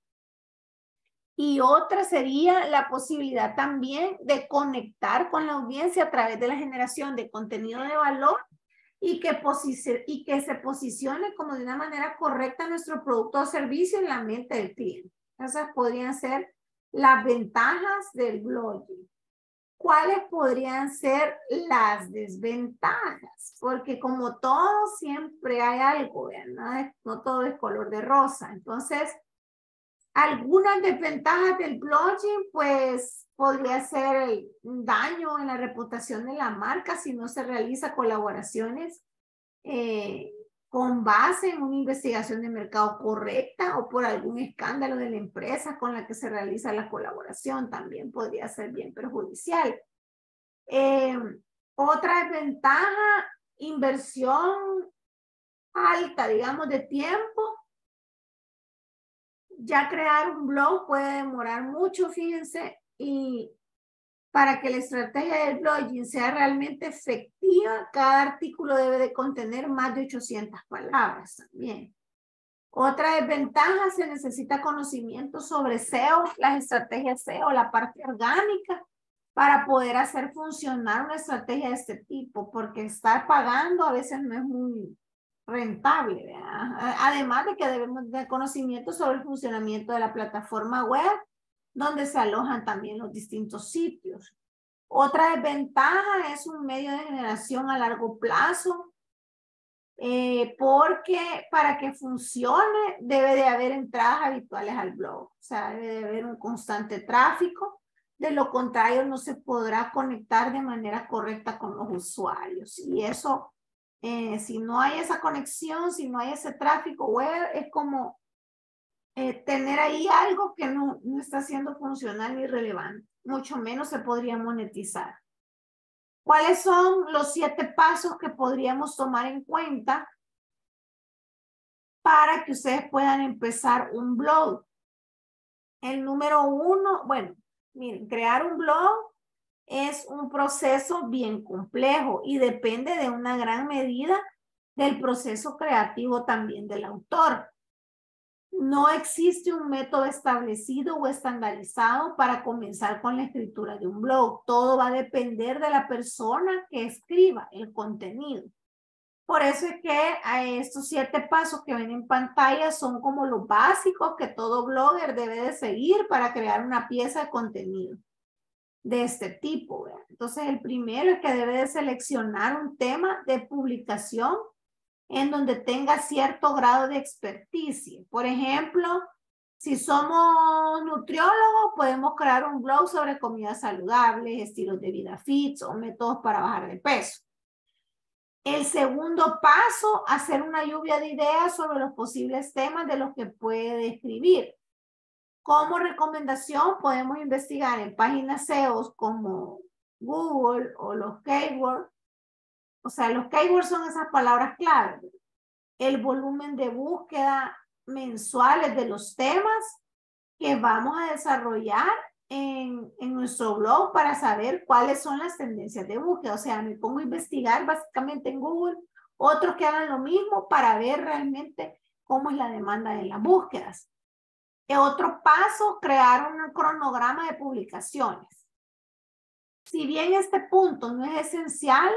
Y otra sería la posibilidad también de conectar con la audiencia a través de la generación de contenido de valor y que, y que se posicione como de una manera correcta nuestro producto o servicio en la mente del cliente. Esas podrían ser las ventajas del blogging. ¿Cuáles podrían ser las desventajas? Porque como todo, siempre hay algo, ¿no? No todo es color de rosa. Entonces, algunas desventajas del blogging, pues, podría ser un daño en la reputación de la marca si no se realiza colaboraciones eh, con base en una investigación de mercado correcta o por algún escándalo de la empresa con la que se realiza la colaboración, también podría ser bien perjudicial. Eh, otra desventaja, inversión alta, digamos, de tiempo. Ya crear un blog puede demorar mucho, fíjense, y para que la estrategia del blogging sea realmente efectiva, cada artículo debe de contener más de ochocientas palabras también. Otra desventaja, se necesita conocimiento sobre S E O, las estrategias S E O, la parte orgánica, para poder hacer funcionar una estrategia de este tipo, porque estar pagando a veces no es muy rentable, ¿verdad? Además de que debemos tener conocimiento sobre el funcionamiento de la plataforma web, donde se alojan también los distintos sitios. Otra desventaja es un medio de generación a largo plazo, eh, porque para que funcione debe de haber entradas habituales al blog, o sea, debe de haber un constante tráfico, de lo contrario no se podrá conectar de manera correcta con los usuarios, y eso, eh, si no hay esa conexión, si no hay ese tráfico web, es como eh, tener ahí algo que no, no está siendo funcional ni relevante, mucho menos se podría monetizar. ¿Cuáles son los siete pasos que podríamos tomar en cuenta para que ustedes puedan empezar un blog? El número uno, bueno, miren, crear un blog es un proceso bien complejo y depende de una gran medida del proceso creativo también del autor. No existe un método establecido o estandarizado para comenzar con la escritura de un blog. Todo va a depender de la persona que escriba el contenido. Por eso es que estos siete pasos que ven en pantalla son como los básicos que todo blogger debe de seguir para crear una pieza de contenido de este tipo, ¿verdad? Entonces, el primero es que debe de seleccionar un tema de publicación en donde tenga cierto grado de experticia. Por ejemplo, si somos nutriólogos, podemos crear un blog sobre comidas saludables, estilos de vida fit o métodos para bajar de peso. El segundo paso, hacer una lluvia de ideas sobre los posibles temas de los que puede escribir. Como recomendación, podemos investigar en páginas S E O como Google o los keywords. O sea, los keywords son esas palabras clave. El volumen de búsqueda mensuales de los temas que vamos a desarrollar en, en nuestro blog para saber cuáles son las tendencias de búsqueda. O sea, me pongo a investigar básicamente en Google otros que hagan lo mismo para ver realmente cómo es la demanda de las búsquedas. El otro paso, crear un cronograma de publicaciones. Si bien este punto no es esencial,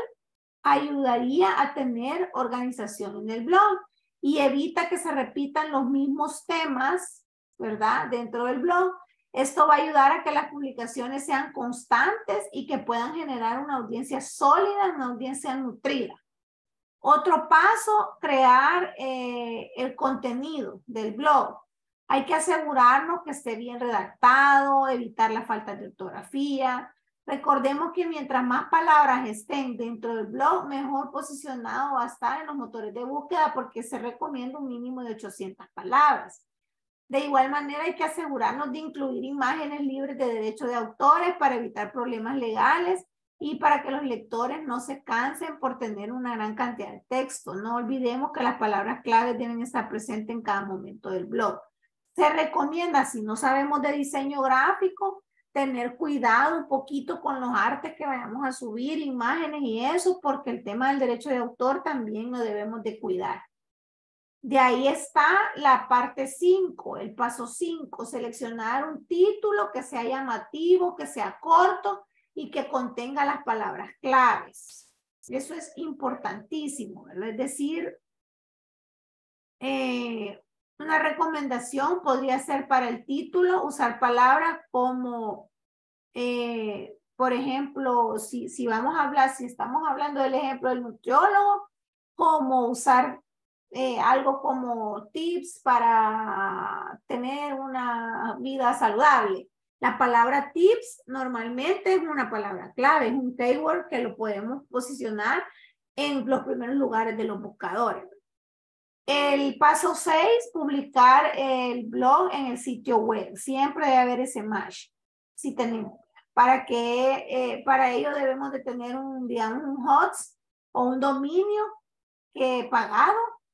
ayudaría a tener organización en el blog y evita que se repitan los mismos temas, ¿verdad? Dentro del blog. Esto va a ayudar a que las publicaciones sean constantes y que puedan generar una audiencia sólida, una audiencia nutrida. Otro paso, crear eh, el contenido del blog. Hay que asegurarnos que esté bien redactado, evitar la falta de ortografía. Recordemos que mientras más palabras estén dentro del blog, mejor posicionado va a estar en los motores de búsqueda porque se recomienda un mínimo de ochocientas palabras. De igual manera, hay que asegurarnos de incluir imágenes libres de derechos de autores para evitar problemas legales y para que los lectores no se cansen por tener una gran cantidad de texto. No olvidemos que las palabras claves deben estar presentes en cada momento del blog. Se recomienda, si no sabemos de diseño gráfico, tener cuidado un poquito con los artes que vayamos a subir, imágenes y eso, porque el tema del derecho de autor también lo debemos de cuidar. De ahí está la parte cinco, el paso cinco, seleccionar un título que sea llamativo, que sea corto y que contenga las palabras claves. Eso es importantísimo, ¿verdad? Es decir, eh, una recomendación podría ser para el título usar palabras como, eh, por ejemplo, si, si vamos a hablar, si estamos hablando del ejemplo del nutriólogo, como usar eh, algo como tips para tener una vida saludable. La palabra tips normalmente es una palabra clave, es un keyword que lo podemos posicionar en los primeros lugares de los buscadores. El paso seis, publicar el blog en el sitio web. Siempre debe haber ese match, si tenemos. Para que, eh, para ello debemos de tener un, digamos, un host o un dominio que pagado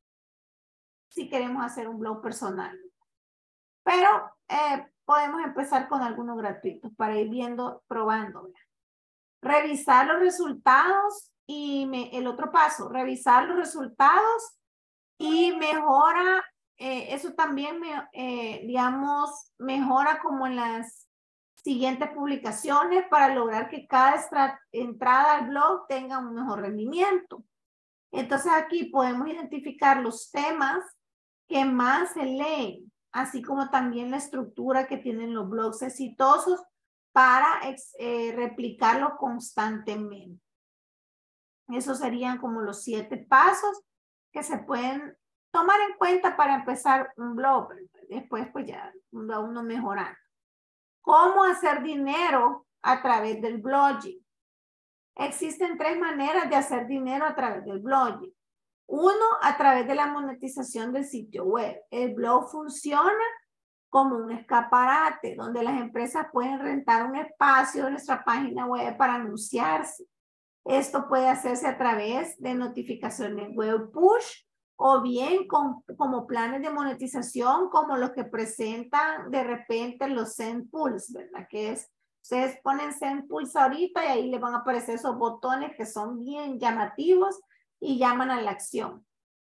si queremos hacer un blog personal. Pero eh, podemos empezar con algunos gratuitos para ir viendo, probando. Revisar los resultados y me, el otro paso, revisar los resultados y mejora, eh, eso también, me, eh, digamos, mejora como en las siguientes publicaciones para lograr que cada entrada al blog tenga un mejor rendimiento. Entonces aquí podemos identificar los temas que más se leen, así como también la estructura que tienen los blogs exitosos para eh, replicarlo constantemente. Esos serían como los siete pasos que se pueden tomar en cuenta para empezar un blog. Después pues ya va uno mejorando. ¿Cómo hacer dinero a través del blogging? Existen tres maneras de hacer dinero a través del blogging. Uno, a través de la monetización del sitio web. El blog funciona como un escaparate donde las empresas pueden rentar un espacio de nuestra página web para anunciarse. Esto puede hacerse a través de notificaciones web push o bien con, como planes de monetización como los que presentan de repente los Send Pulse, ¿verdad? Que es, ustedes ponen Send Pulse ahorita y ahí les van a aparecer esos botones que son bien llamativos y llaman a la acción.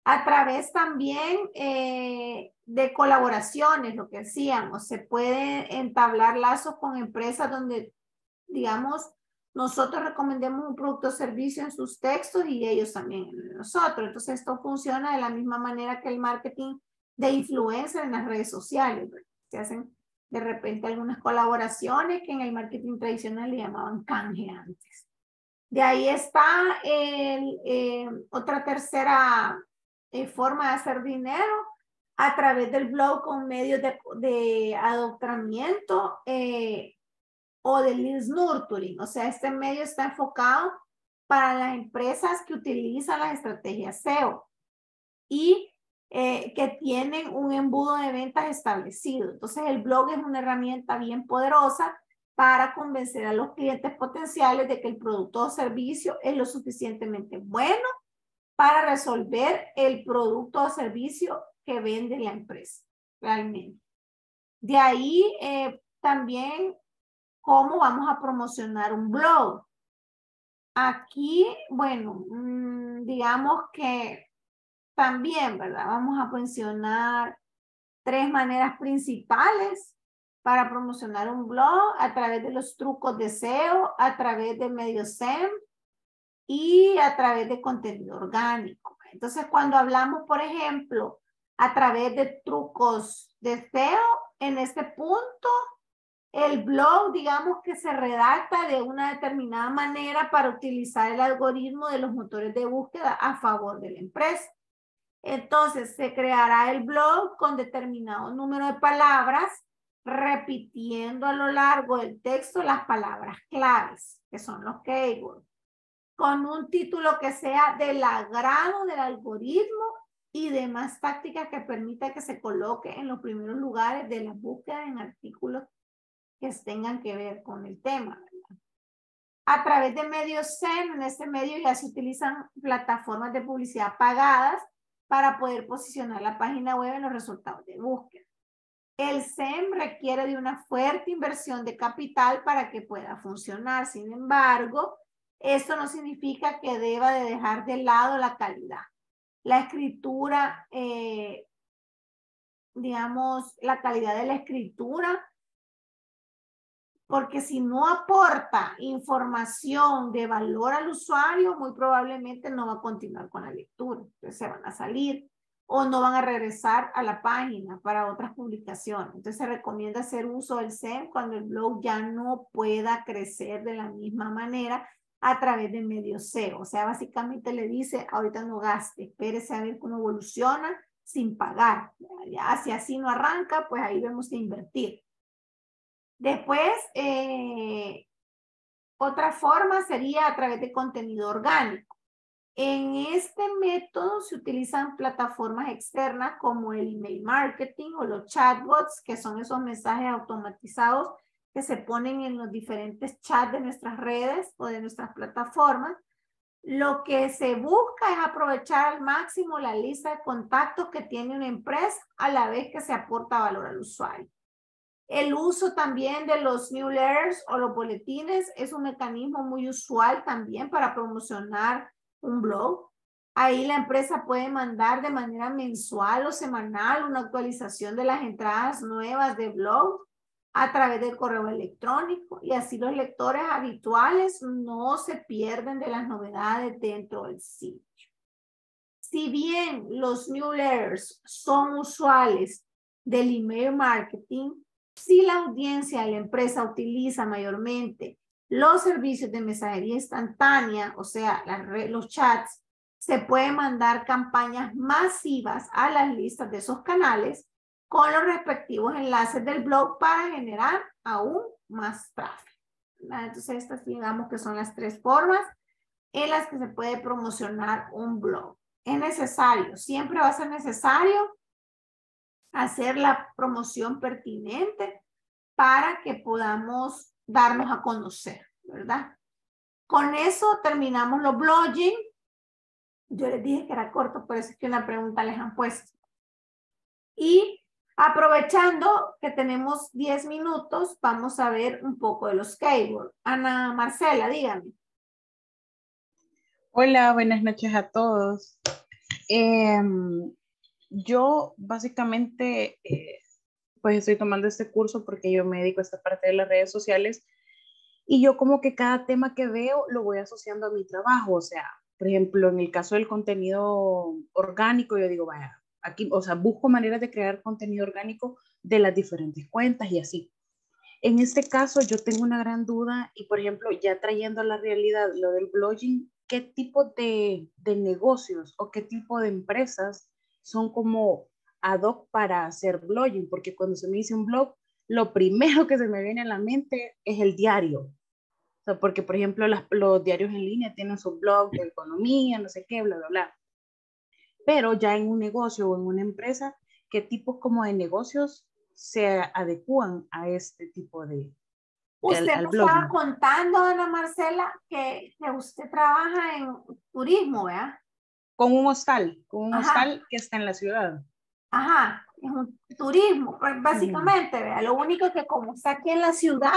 A través también eh, de colaboraciones, lo que decíamos, se puede entablar lazos con empresas donde, digamos, nosotros recomendemos un producto o servicio en sus textos y ellos también en nosotros. Entonces esto funciona de la misma manera que el marketing de influencer en las redes sociales. Se hacen de repente algunas colaboraciones que en el marketing tradicional le llamaban canje antes. De ahí está el, eh, otra tercera eh, forma de hacer dinero a través del blog con medios de, de adoctrinamiento eh, o del lead nurturing. O sea, este medio está enfocado para las empresas que utilizan las estrategias S E O y eh, que tienen un embudo de ventas establecido. Entonces, el blog es una herramienta bien poderosa para convencer a los clientes potenciales de que el producto o servicio es lo suficientemente bueno para resolver el producto o servicio que vende la empresa, realmente. De ahí eh, también cómo vamos a promocionar un blog. Aquí, bueno, mmm, digamos que también, ¿verdad? Vamos a mencionar tres maneras principales para promocionar un blog: a través de los trucos de S E O, a través de medios S E M y a través de contenido orgánico. Entonces, cuando hablamos, por ejemplo, a través de trucos de S E O, en este punto, el blog, digamos que se redacta de una determinada manera para utilizar el algoritmo de los motores de búsqueda a favor de la empresa. Entonces, se creará el blog con determinado número de palabras, repitiendo a lo largo del texto las palabras claves, que son los keywords, con un título que sea del agrado del algoritmo y demás tácticas que permita que se coloque en los primeros lugares de la búsqueda en artículos que tengan que ver con el tema, ¿verdad? A través de medios S E M, en este medio ya se utilizan plataformas de publicidad pagadas para poder posicionar la página web en los resultados de búsqueda. El S E M requiere de una fuerte inversión de capital para que pueda funcionar. Sin embargo, esto no significa que deba de dejar de lado la calidad. La escritura, eh, digamos, la calidad de la escritura, porque si no aporta información de valor al usuario, muy probablemente no va a continuar con la lectura. Entonces se van a salir o no van a regresar a la página para otras publicaciones. Entonces se recomienda hacer uso del S E M cuando el blog ya no pueda crecer de la misma manera a través de medios S E O. O sea, básicamente le dice, ahorita no gaste, espérese a ver cómo evoluciona sin pagar. Ya, si así no arranca, pues ahí vemos que invertir. Después, eh, otra forma sería a través de contenido orgánico. En este método se utilizan plataformas externas como el email marketing o los chatbots, que son esos mensajes automatizados que se ponen en los diferentes chats de nuestras redes o de nuestras plataformas. Lo que se busca es aprovechar al máximo la lista de contactos que tiene una empresa a la vez que se aporta valor al usuario. El uso también de los newsletters o los boletines es un mecanismo muy usual también para promocionar un blog. Ahí la empresa puede mandar de manera mensual o semanal una actualización de las entradas nuevas de blog a través del correo electrónico, y así los lectores habituales no se pierden de las novedades dentro del sitio. Si bien los newsletters son usuales del email marketing, si la audiencia de la empresa utiliza mayormente los servicios de mensajería instantánea, o sea, la red, los chats, se pueden mandar campañas masivas a las listas de esos canales con los respectivos enlaces del blog para generar aún más tráfico. Entonces, estas digamos que son las tres formas en las que se puede promocionar un blog. Es necesario, siempre va a ser necesario hacer la promoción pertinente para que podamos darnos a conocer, ¿verdad? Con eso terminamos los blogging. Yo les dije que era corto, por eso es que una pregunta les han puesto. Y aprovechando que tenemos diez minutos, vamos a ver un poco de los keywords. Ana Marcela, dígame. Hola, buenas noches a todos. Eh, yo básicamente, eh, pues estoy tomando este curso porque yo me dedico a esta parte de las redes sociales y yo como que cada tema que veo lo voy asociando a mi trabajo. O sea, por ejemplo, en el caso del contenido orgánico, yo digo, vaya, aquí, o sea, busco maneras de crear contenido orgánico de las diferentes cuentas y así. En este caso, yo tengo una gran duda y, por ejemplo, ya trayendo a la realidad lo del blogging, ¿qué tipo de, de negocios o qué tipo de empresas son como ad hoc para hacer blogging? Porque cuando se me dice un blog, lo primero que se me viene a la mente es el diario. O sea, porque, por ejemplo, las, los diarios en línea tienen su blog de economía, no sé qué, bla, bla, bla. Pero ya en un negocio o en una empresa, ¿qué tipos como de negocios se adecúan a este tipo de, Usted al, al me estaba blogging? contando, Ana Marcela, que, que usted trabaja en turismo, ¿verdad? Con un hostal, con un Ajá, hostal que está en la ciudad. ajá, es un turismo, pues, Ujú. básicamente, ¿verdad? Lo único que como está aquí en la ciudad,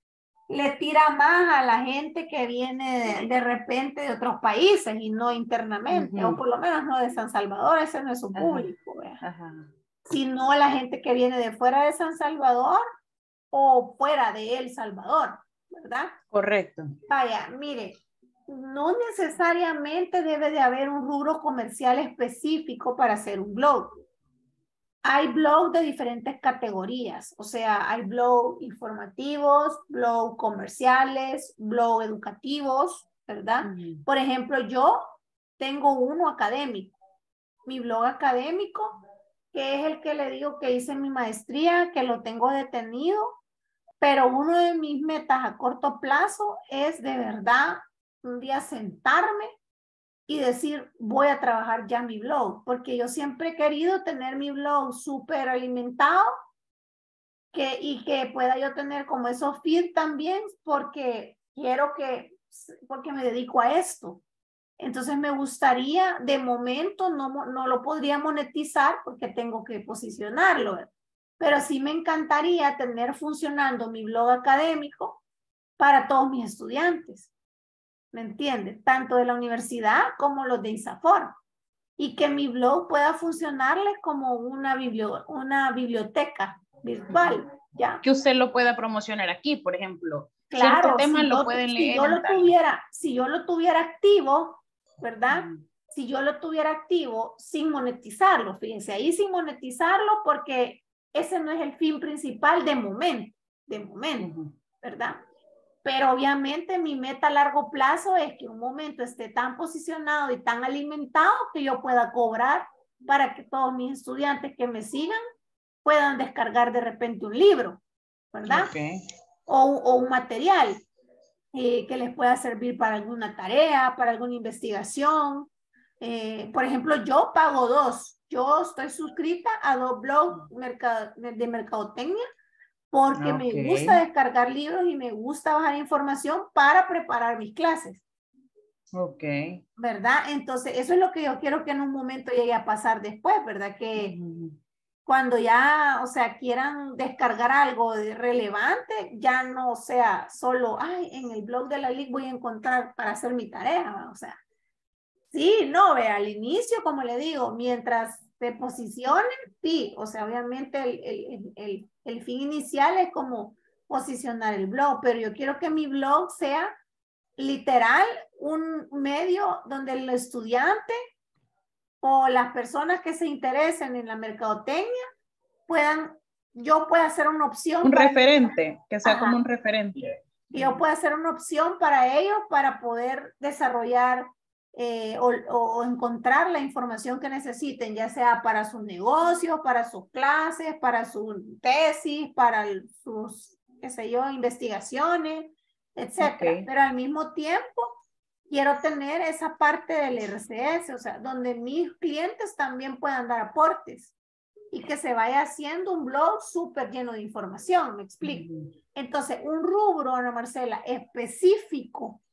le tira más a la gente que viene de, de repente de otros países y no internamente, o Ujú. por lo menos no de San Salvador, ese no es su Ajá, público, ¿verdad? ajá. Sino la gente que viene de fuera de San Salvador o fuera de El Salvador, ¿verdad? Correcto. Vaya, mire, no necesariamente debe de haber un rubro comercial específico para hacer un blog. Hay blogs de diferentes categorías, o sea, hay blog informativos, blog comerciales, blog educativos, ¿verdad? Ujú. Por ejemplo, yo tengo uno académico, mi blog académico, que es el que le digo que hice mi maestría, que lo tengo detenido, pero uno de mis metas a corto plazo es de verdad un día sentarme y decir, voy a trabajar ya mi blog, porque yo siempre he querido tener mi blog súper alimentado que, y que pueda yo tener como esos feed también, porque quiero que, porque me dedico a esto. Entonces me gustaría, de momento no, no lo podría monetizar porque tengo que posicionarlo, pero sí me encantaría tener funcionando mi blog académico para todos mis estudiantes. ¿Me entiende? Tanto de la universidad como los de INSAFOR. Y que mi blog pueda funcionarles como una, biblio, una biblioteca virtual, ¿ya? Que usted lo pueda promocionar aquí, por ejemplo. Cierto Claro, tema si lo yo, pueden si leer yo en lo tal. tuviera, si yo lo tuviera activo, ¿verdad? Ujú. Si yo lo tuviera activo sin monetizarlo, fíjense, ahí sin monetizarlo porque ese no es el fin principal de momento, de momento, Ujú. ¿verdad? Pero obviamente mi meta a largo plazo es que un momento esté tan posicionado y tan alimentado que yo pueda cobrar para que todos mis estudiantes que me sigan puedan descargar de repente un libro, ¿verdad? Okay. O, o un material eh, que les pueda servir para alguna tarea, para alguna investigación. Eh, por ejemplo, yo pago dos. Yo estoy suscrita a dos blogs mercado, de mercadotecnia porque me gusta Okay. descargar libros y me gusta bajar información para preparar mis clases, Okay. ¿verdad? Entonces, eso es lo que yo quiero que en un momento llegue a pasar después, ¿verdad? Que Ujú. cuando ya, o sea, quieran descargar algo de relevante, ya no sea solo, ay, en el blog de la L I C voy a encontrar para hacer mi tarea, o sea, sí, no, ve, al inicio, como le digo, mientras se posicionen, sí, o sea, obviamente el, el, el, el fin inicial es como posicionar el blog, pero yo quiero que mi blog sea literal un medio donde el estudiante o las personas que se interesen en la mercadotecnia puedan, yo pueda hacer una opción Un para, referente, que sea como ajá, un referente. y yo pueda hacer una opción para ellos para poder desarrollar eh, o, o encontrar la información que necesiten, ya sea para sus negocios, para sus clases, para su tesis, para el, sus, qué sé yo, investigaciones, etcétera. Okay. Pero al mismo tiempo quiero tener esa parte del R C S, o sea, donde mis clientes también puedan dar aportes y que se vaya haciendo un blog súper lleno de información, me explico. Ujú. Entonces, un rubro, Ana Marcela, específico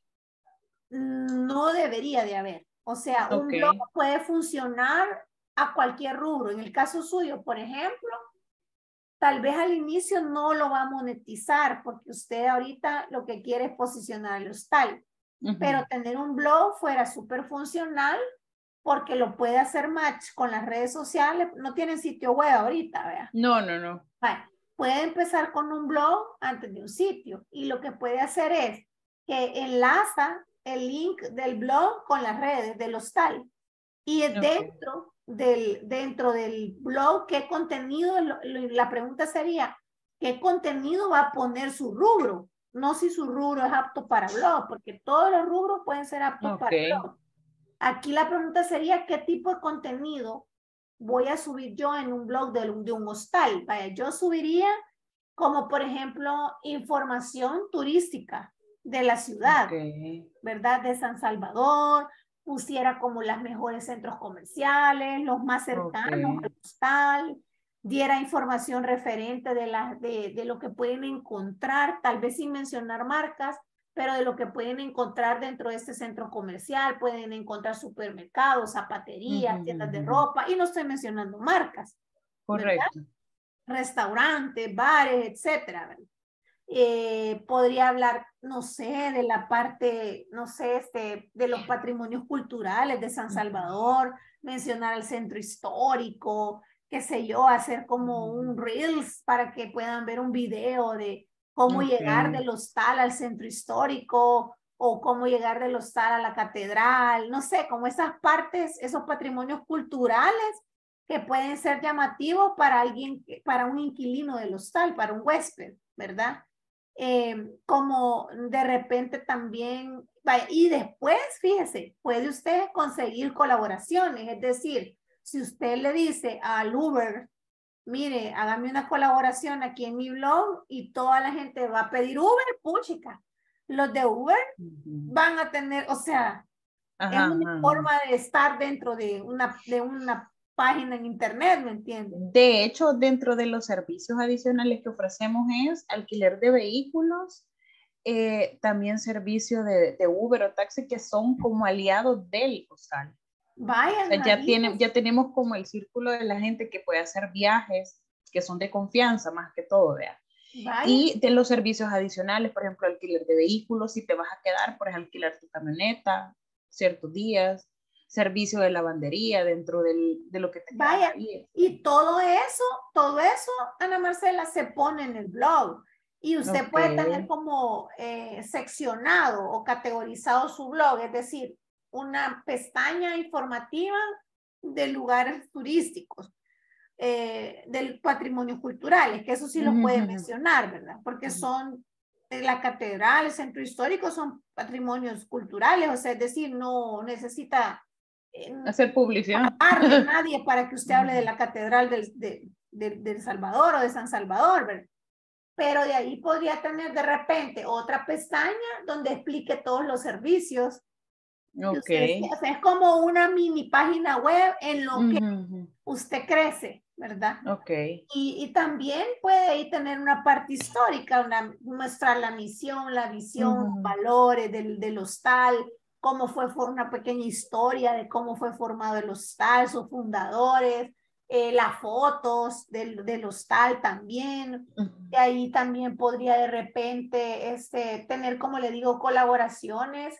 no debería de haber. O sea, un blog Okay. puede funcionar a cualquier rubro. En el caso suyo, por ejemplo, tal vez al inicio no lo va a monetizar porque usted ahorita lo que quiere es posicionar el hostal. Ujú. Pero tener un blog fuera súper funcional porque lo puede hacer match con las redes sociales. No tienen sitio web ahorita, ¿vea? No, no, no. Vale. Puede empezar con un blog antes de un sitio y lo que puede hacer es que enlaza el link del blog con las redes del hostal y Okay. dentro, del, dentro del blog, ¿qué contenido? Lo, lo, la pregunta sería, ¿qué contenido va a poner su rubro? No si su rubro es apto para blog, porque todos los rubros pueden ser aptos Okay. para blog. Aquí la pregunta sería, ¿qué tipo de contenido voy a subir yo en un blog de, de un hostal? Vaya, yo subiría como, por ejemplo, información turística de la ciudad, Okay. ¿verdad? De San Salvador, pusiera como los mejores centros comerciales, los más cercanos Okay. al hostal, diera información referente de, la, de, de lo que pueden encontrar, tal vez sin mencionar marcas, pero de lo que pueden encontrar dentro de este centro comercial. Pueden encontrar supermercados, zapaterías, Uh-huh, tiendas de uh-huh. ropa, y no estoy mencionando marcas. Correcto. ¿Verdad? Restaurantes, bares, etcétera. Eh, podría hablar, no sé, de la parte, no sé, este, de los patrimonios culturales de San Salvador, mencionar el centro histórico, qué sé yo, hacer como un reels para que puedan ver un video de cómo Okay. llegar del hostal al centro histórico o cómo llegar del hostal a la catedral, no sé, como esas partes, esos patrimonios culturales que pueden ser llamativos para alguien, para un inquilino del hostal, para un huésped, ¿verdad? Eh, como de repente también, vaya, y después, fíjese, puede usted conseguir colaboraciones, es decir, si usted le dice al Uber, mire, hágame una colaboración aquí en mi blog y toda la gente va a pedir Uber, puchica, los de Uber Uh-huh. van a tener, o sea, Ajá, es una ajá. forma de estar dentro de una, de una página en internet, ¿me entiendes? De hecho, dentro de los servicios adicionales que ofrecemos es alquiler de vehículos, eh, también servicio de, de Uber o taxi que son como aliados del hostal. Vayan, O sea, ya, ahí, tiene, pues. ya tenemos como el círculo de la gente que puede hacer viajes que son de confianza más que todo, vea. Vaya. Y de los servicios adicionales, por ejemplo, alquiler de vehículos, si te vas a quedar, puedes alquilar tu camioneta ciertos días, servicio de lavandería dentro del, de lo que te quedas Vaya, ahí. y todo eso, todo eso, Ana Marcela, se pone en el blog. Y usted Okay. puede tener como eh, seccionado o categorizado su blog, es decir, una pestaña informativa de lugares turísticos, eh, del patrimonio cultural, que eso sí los puede mencionar, ¿verdad? Porque son eh, la catedral, el centro histórico son patrimonios culturales, o sea, es decir, no necesita eh, hacer publicidad. pagarle a nadie para que usted hable de la catedral del, de, de, de Salvador o de San Salvador, ¿verdad? Pero de ahí podría tener de repente otra pestaña donde explique todos los servicios. Okay. Usted, o sea, es como una mini página web en lo Uh-huh. que usted crece, ¿verdad? Okay. Y, y también puede ahí tener una parte histórica, una, mostrar la misión, la visión, Uh-huh. los valores del, del hostal, cómo fue una pequeña historia de cómo fue formado el hostal, sus fundadores, eh, las fotos del, del hostal también. Uh-huh. Y ahí también podría de repente este, tener, como le digo, colaboraciones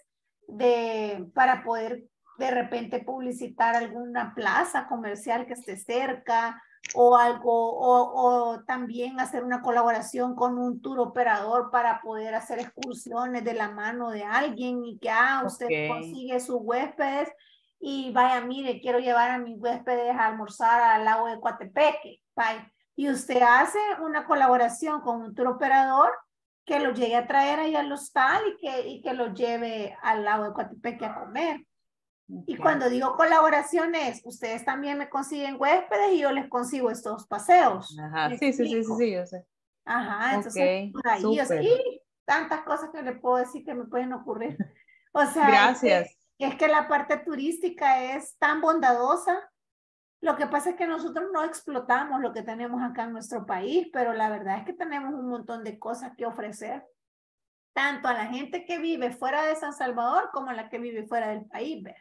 de, para poder de repente publicitar alguna plaza comercial que esté cerca, o algo, o, o también hacer una colaboración con un tour operador para poder hacer excursiones de la mano de alguien y que ah, usted okay. consigue sus huéspedes y vaya, mire, quiero llevar a mis huéspedes a almorzar al lago de Coatepeque, vaya. Y usted hace una colaboración con un tour operador que los llegue a traer ahí al hostal y que, y que los lleve al lago de Coatepeque a comer. Okay. Y cuando digo colaboraciones, ustedes también me consiguen huéspedes y yo les consigo estos paseos. Ajá, sí, sí, sí, sí, sí, yo sé. Ajá, entonces okay. por ahí, o sea, y tantas cosas que le puedo decir que me pueden ocurrir. O sea, gracias. Es que, es que la parte turística es tan bondadosa. Lo que pasa es que nosotros no explotamos lo que tenemos acá en nuestro país, pero la verdad es que tenemos un montón de cosas que ofrecer, tanto a la gente que vive fuera de San Salvador como a la que vive fuera del país. ¿Ve?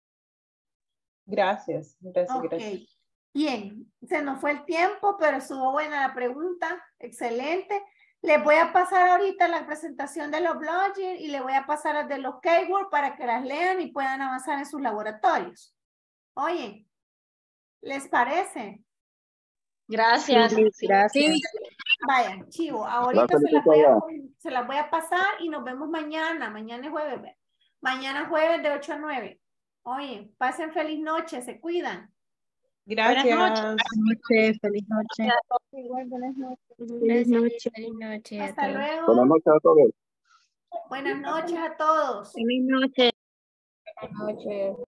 Gracias, gracias, Ok, gracias. Bien, se nos fue el tiempo, pero estuvo buena la pregunta, excelente. Les voy a pasar ahorita la presentación de los bloggers y les voy a pasar las de los keywords para que las lean y puedan avanzar en sus laboratorios. Oye, ¿les parece? Gracias. Sí, gracias. Sí. Vaya, chivo, ahorita se las, voy a, se las voy a pasar y nos vemos mañana. Mañana es jueves. ¿Ve? Mañana jueves de ocho a nueve. Oye, pasen feliz noche, se cuidan. Gracias. Buenas noches, feliz noche. Igual, buenas noches. Feliz noche. Feliz noche. Hasta luego. Buenas noches a todos. Buenas noches a todos. Feliz noche. Buenas noches.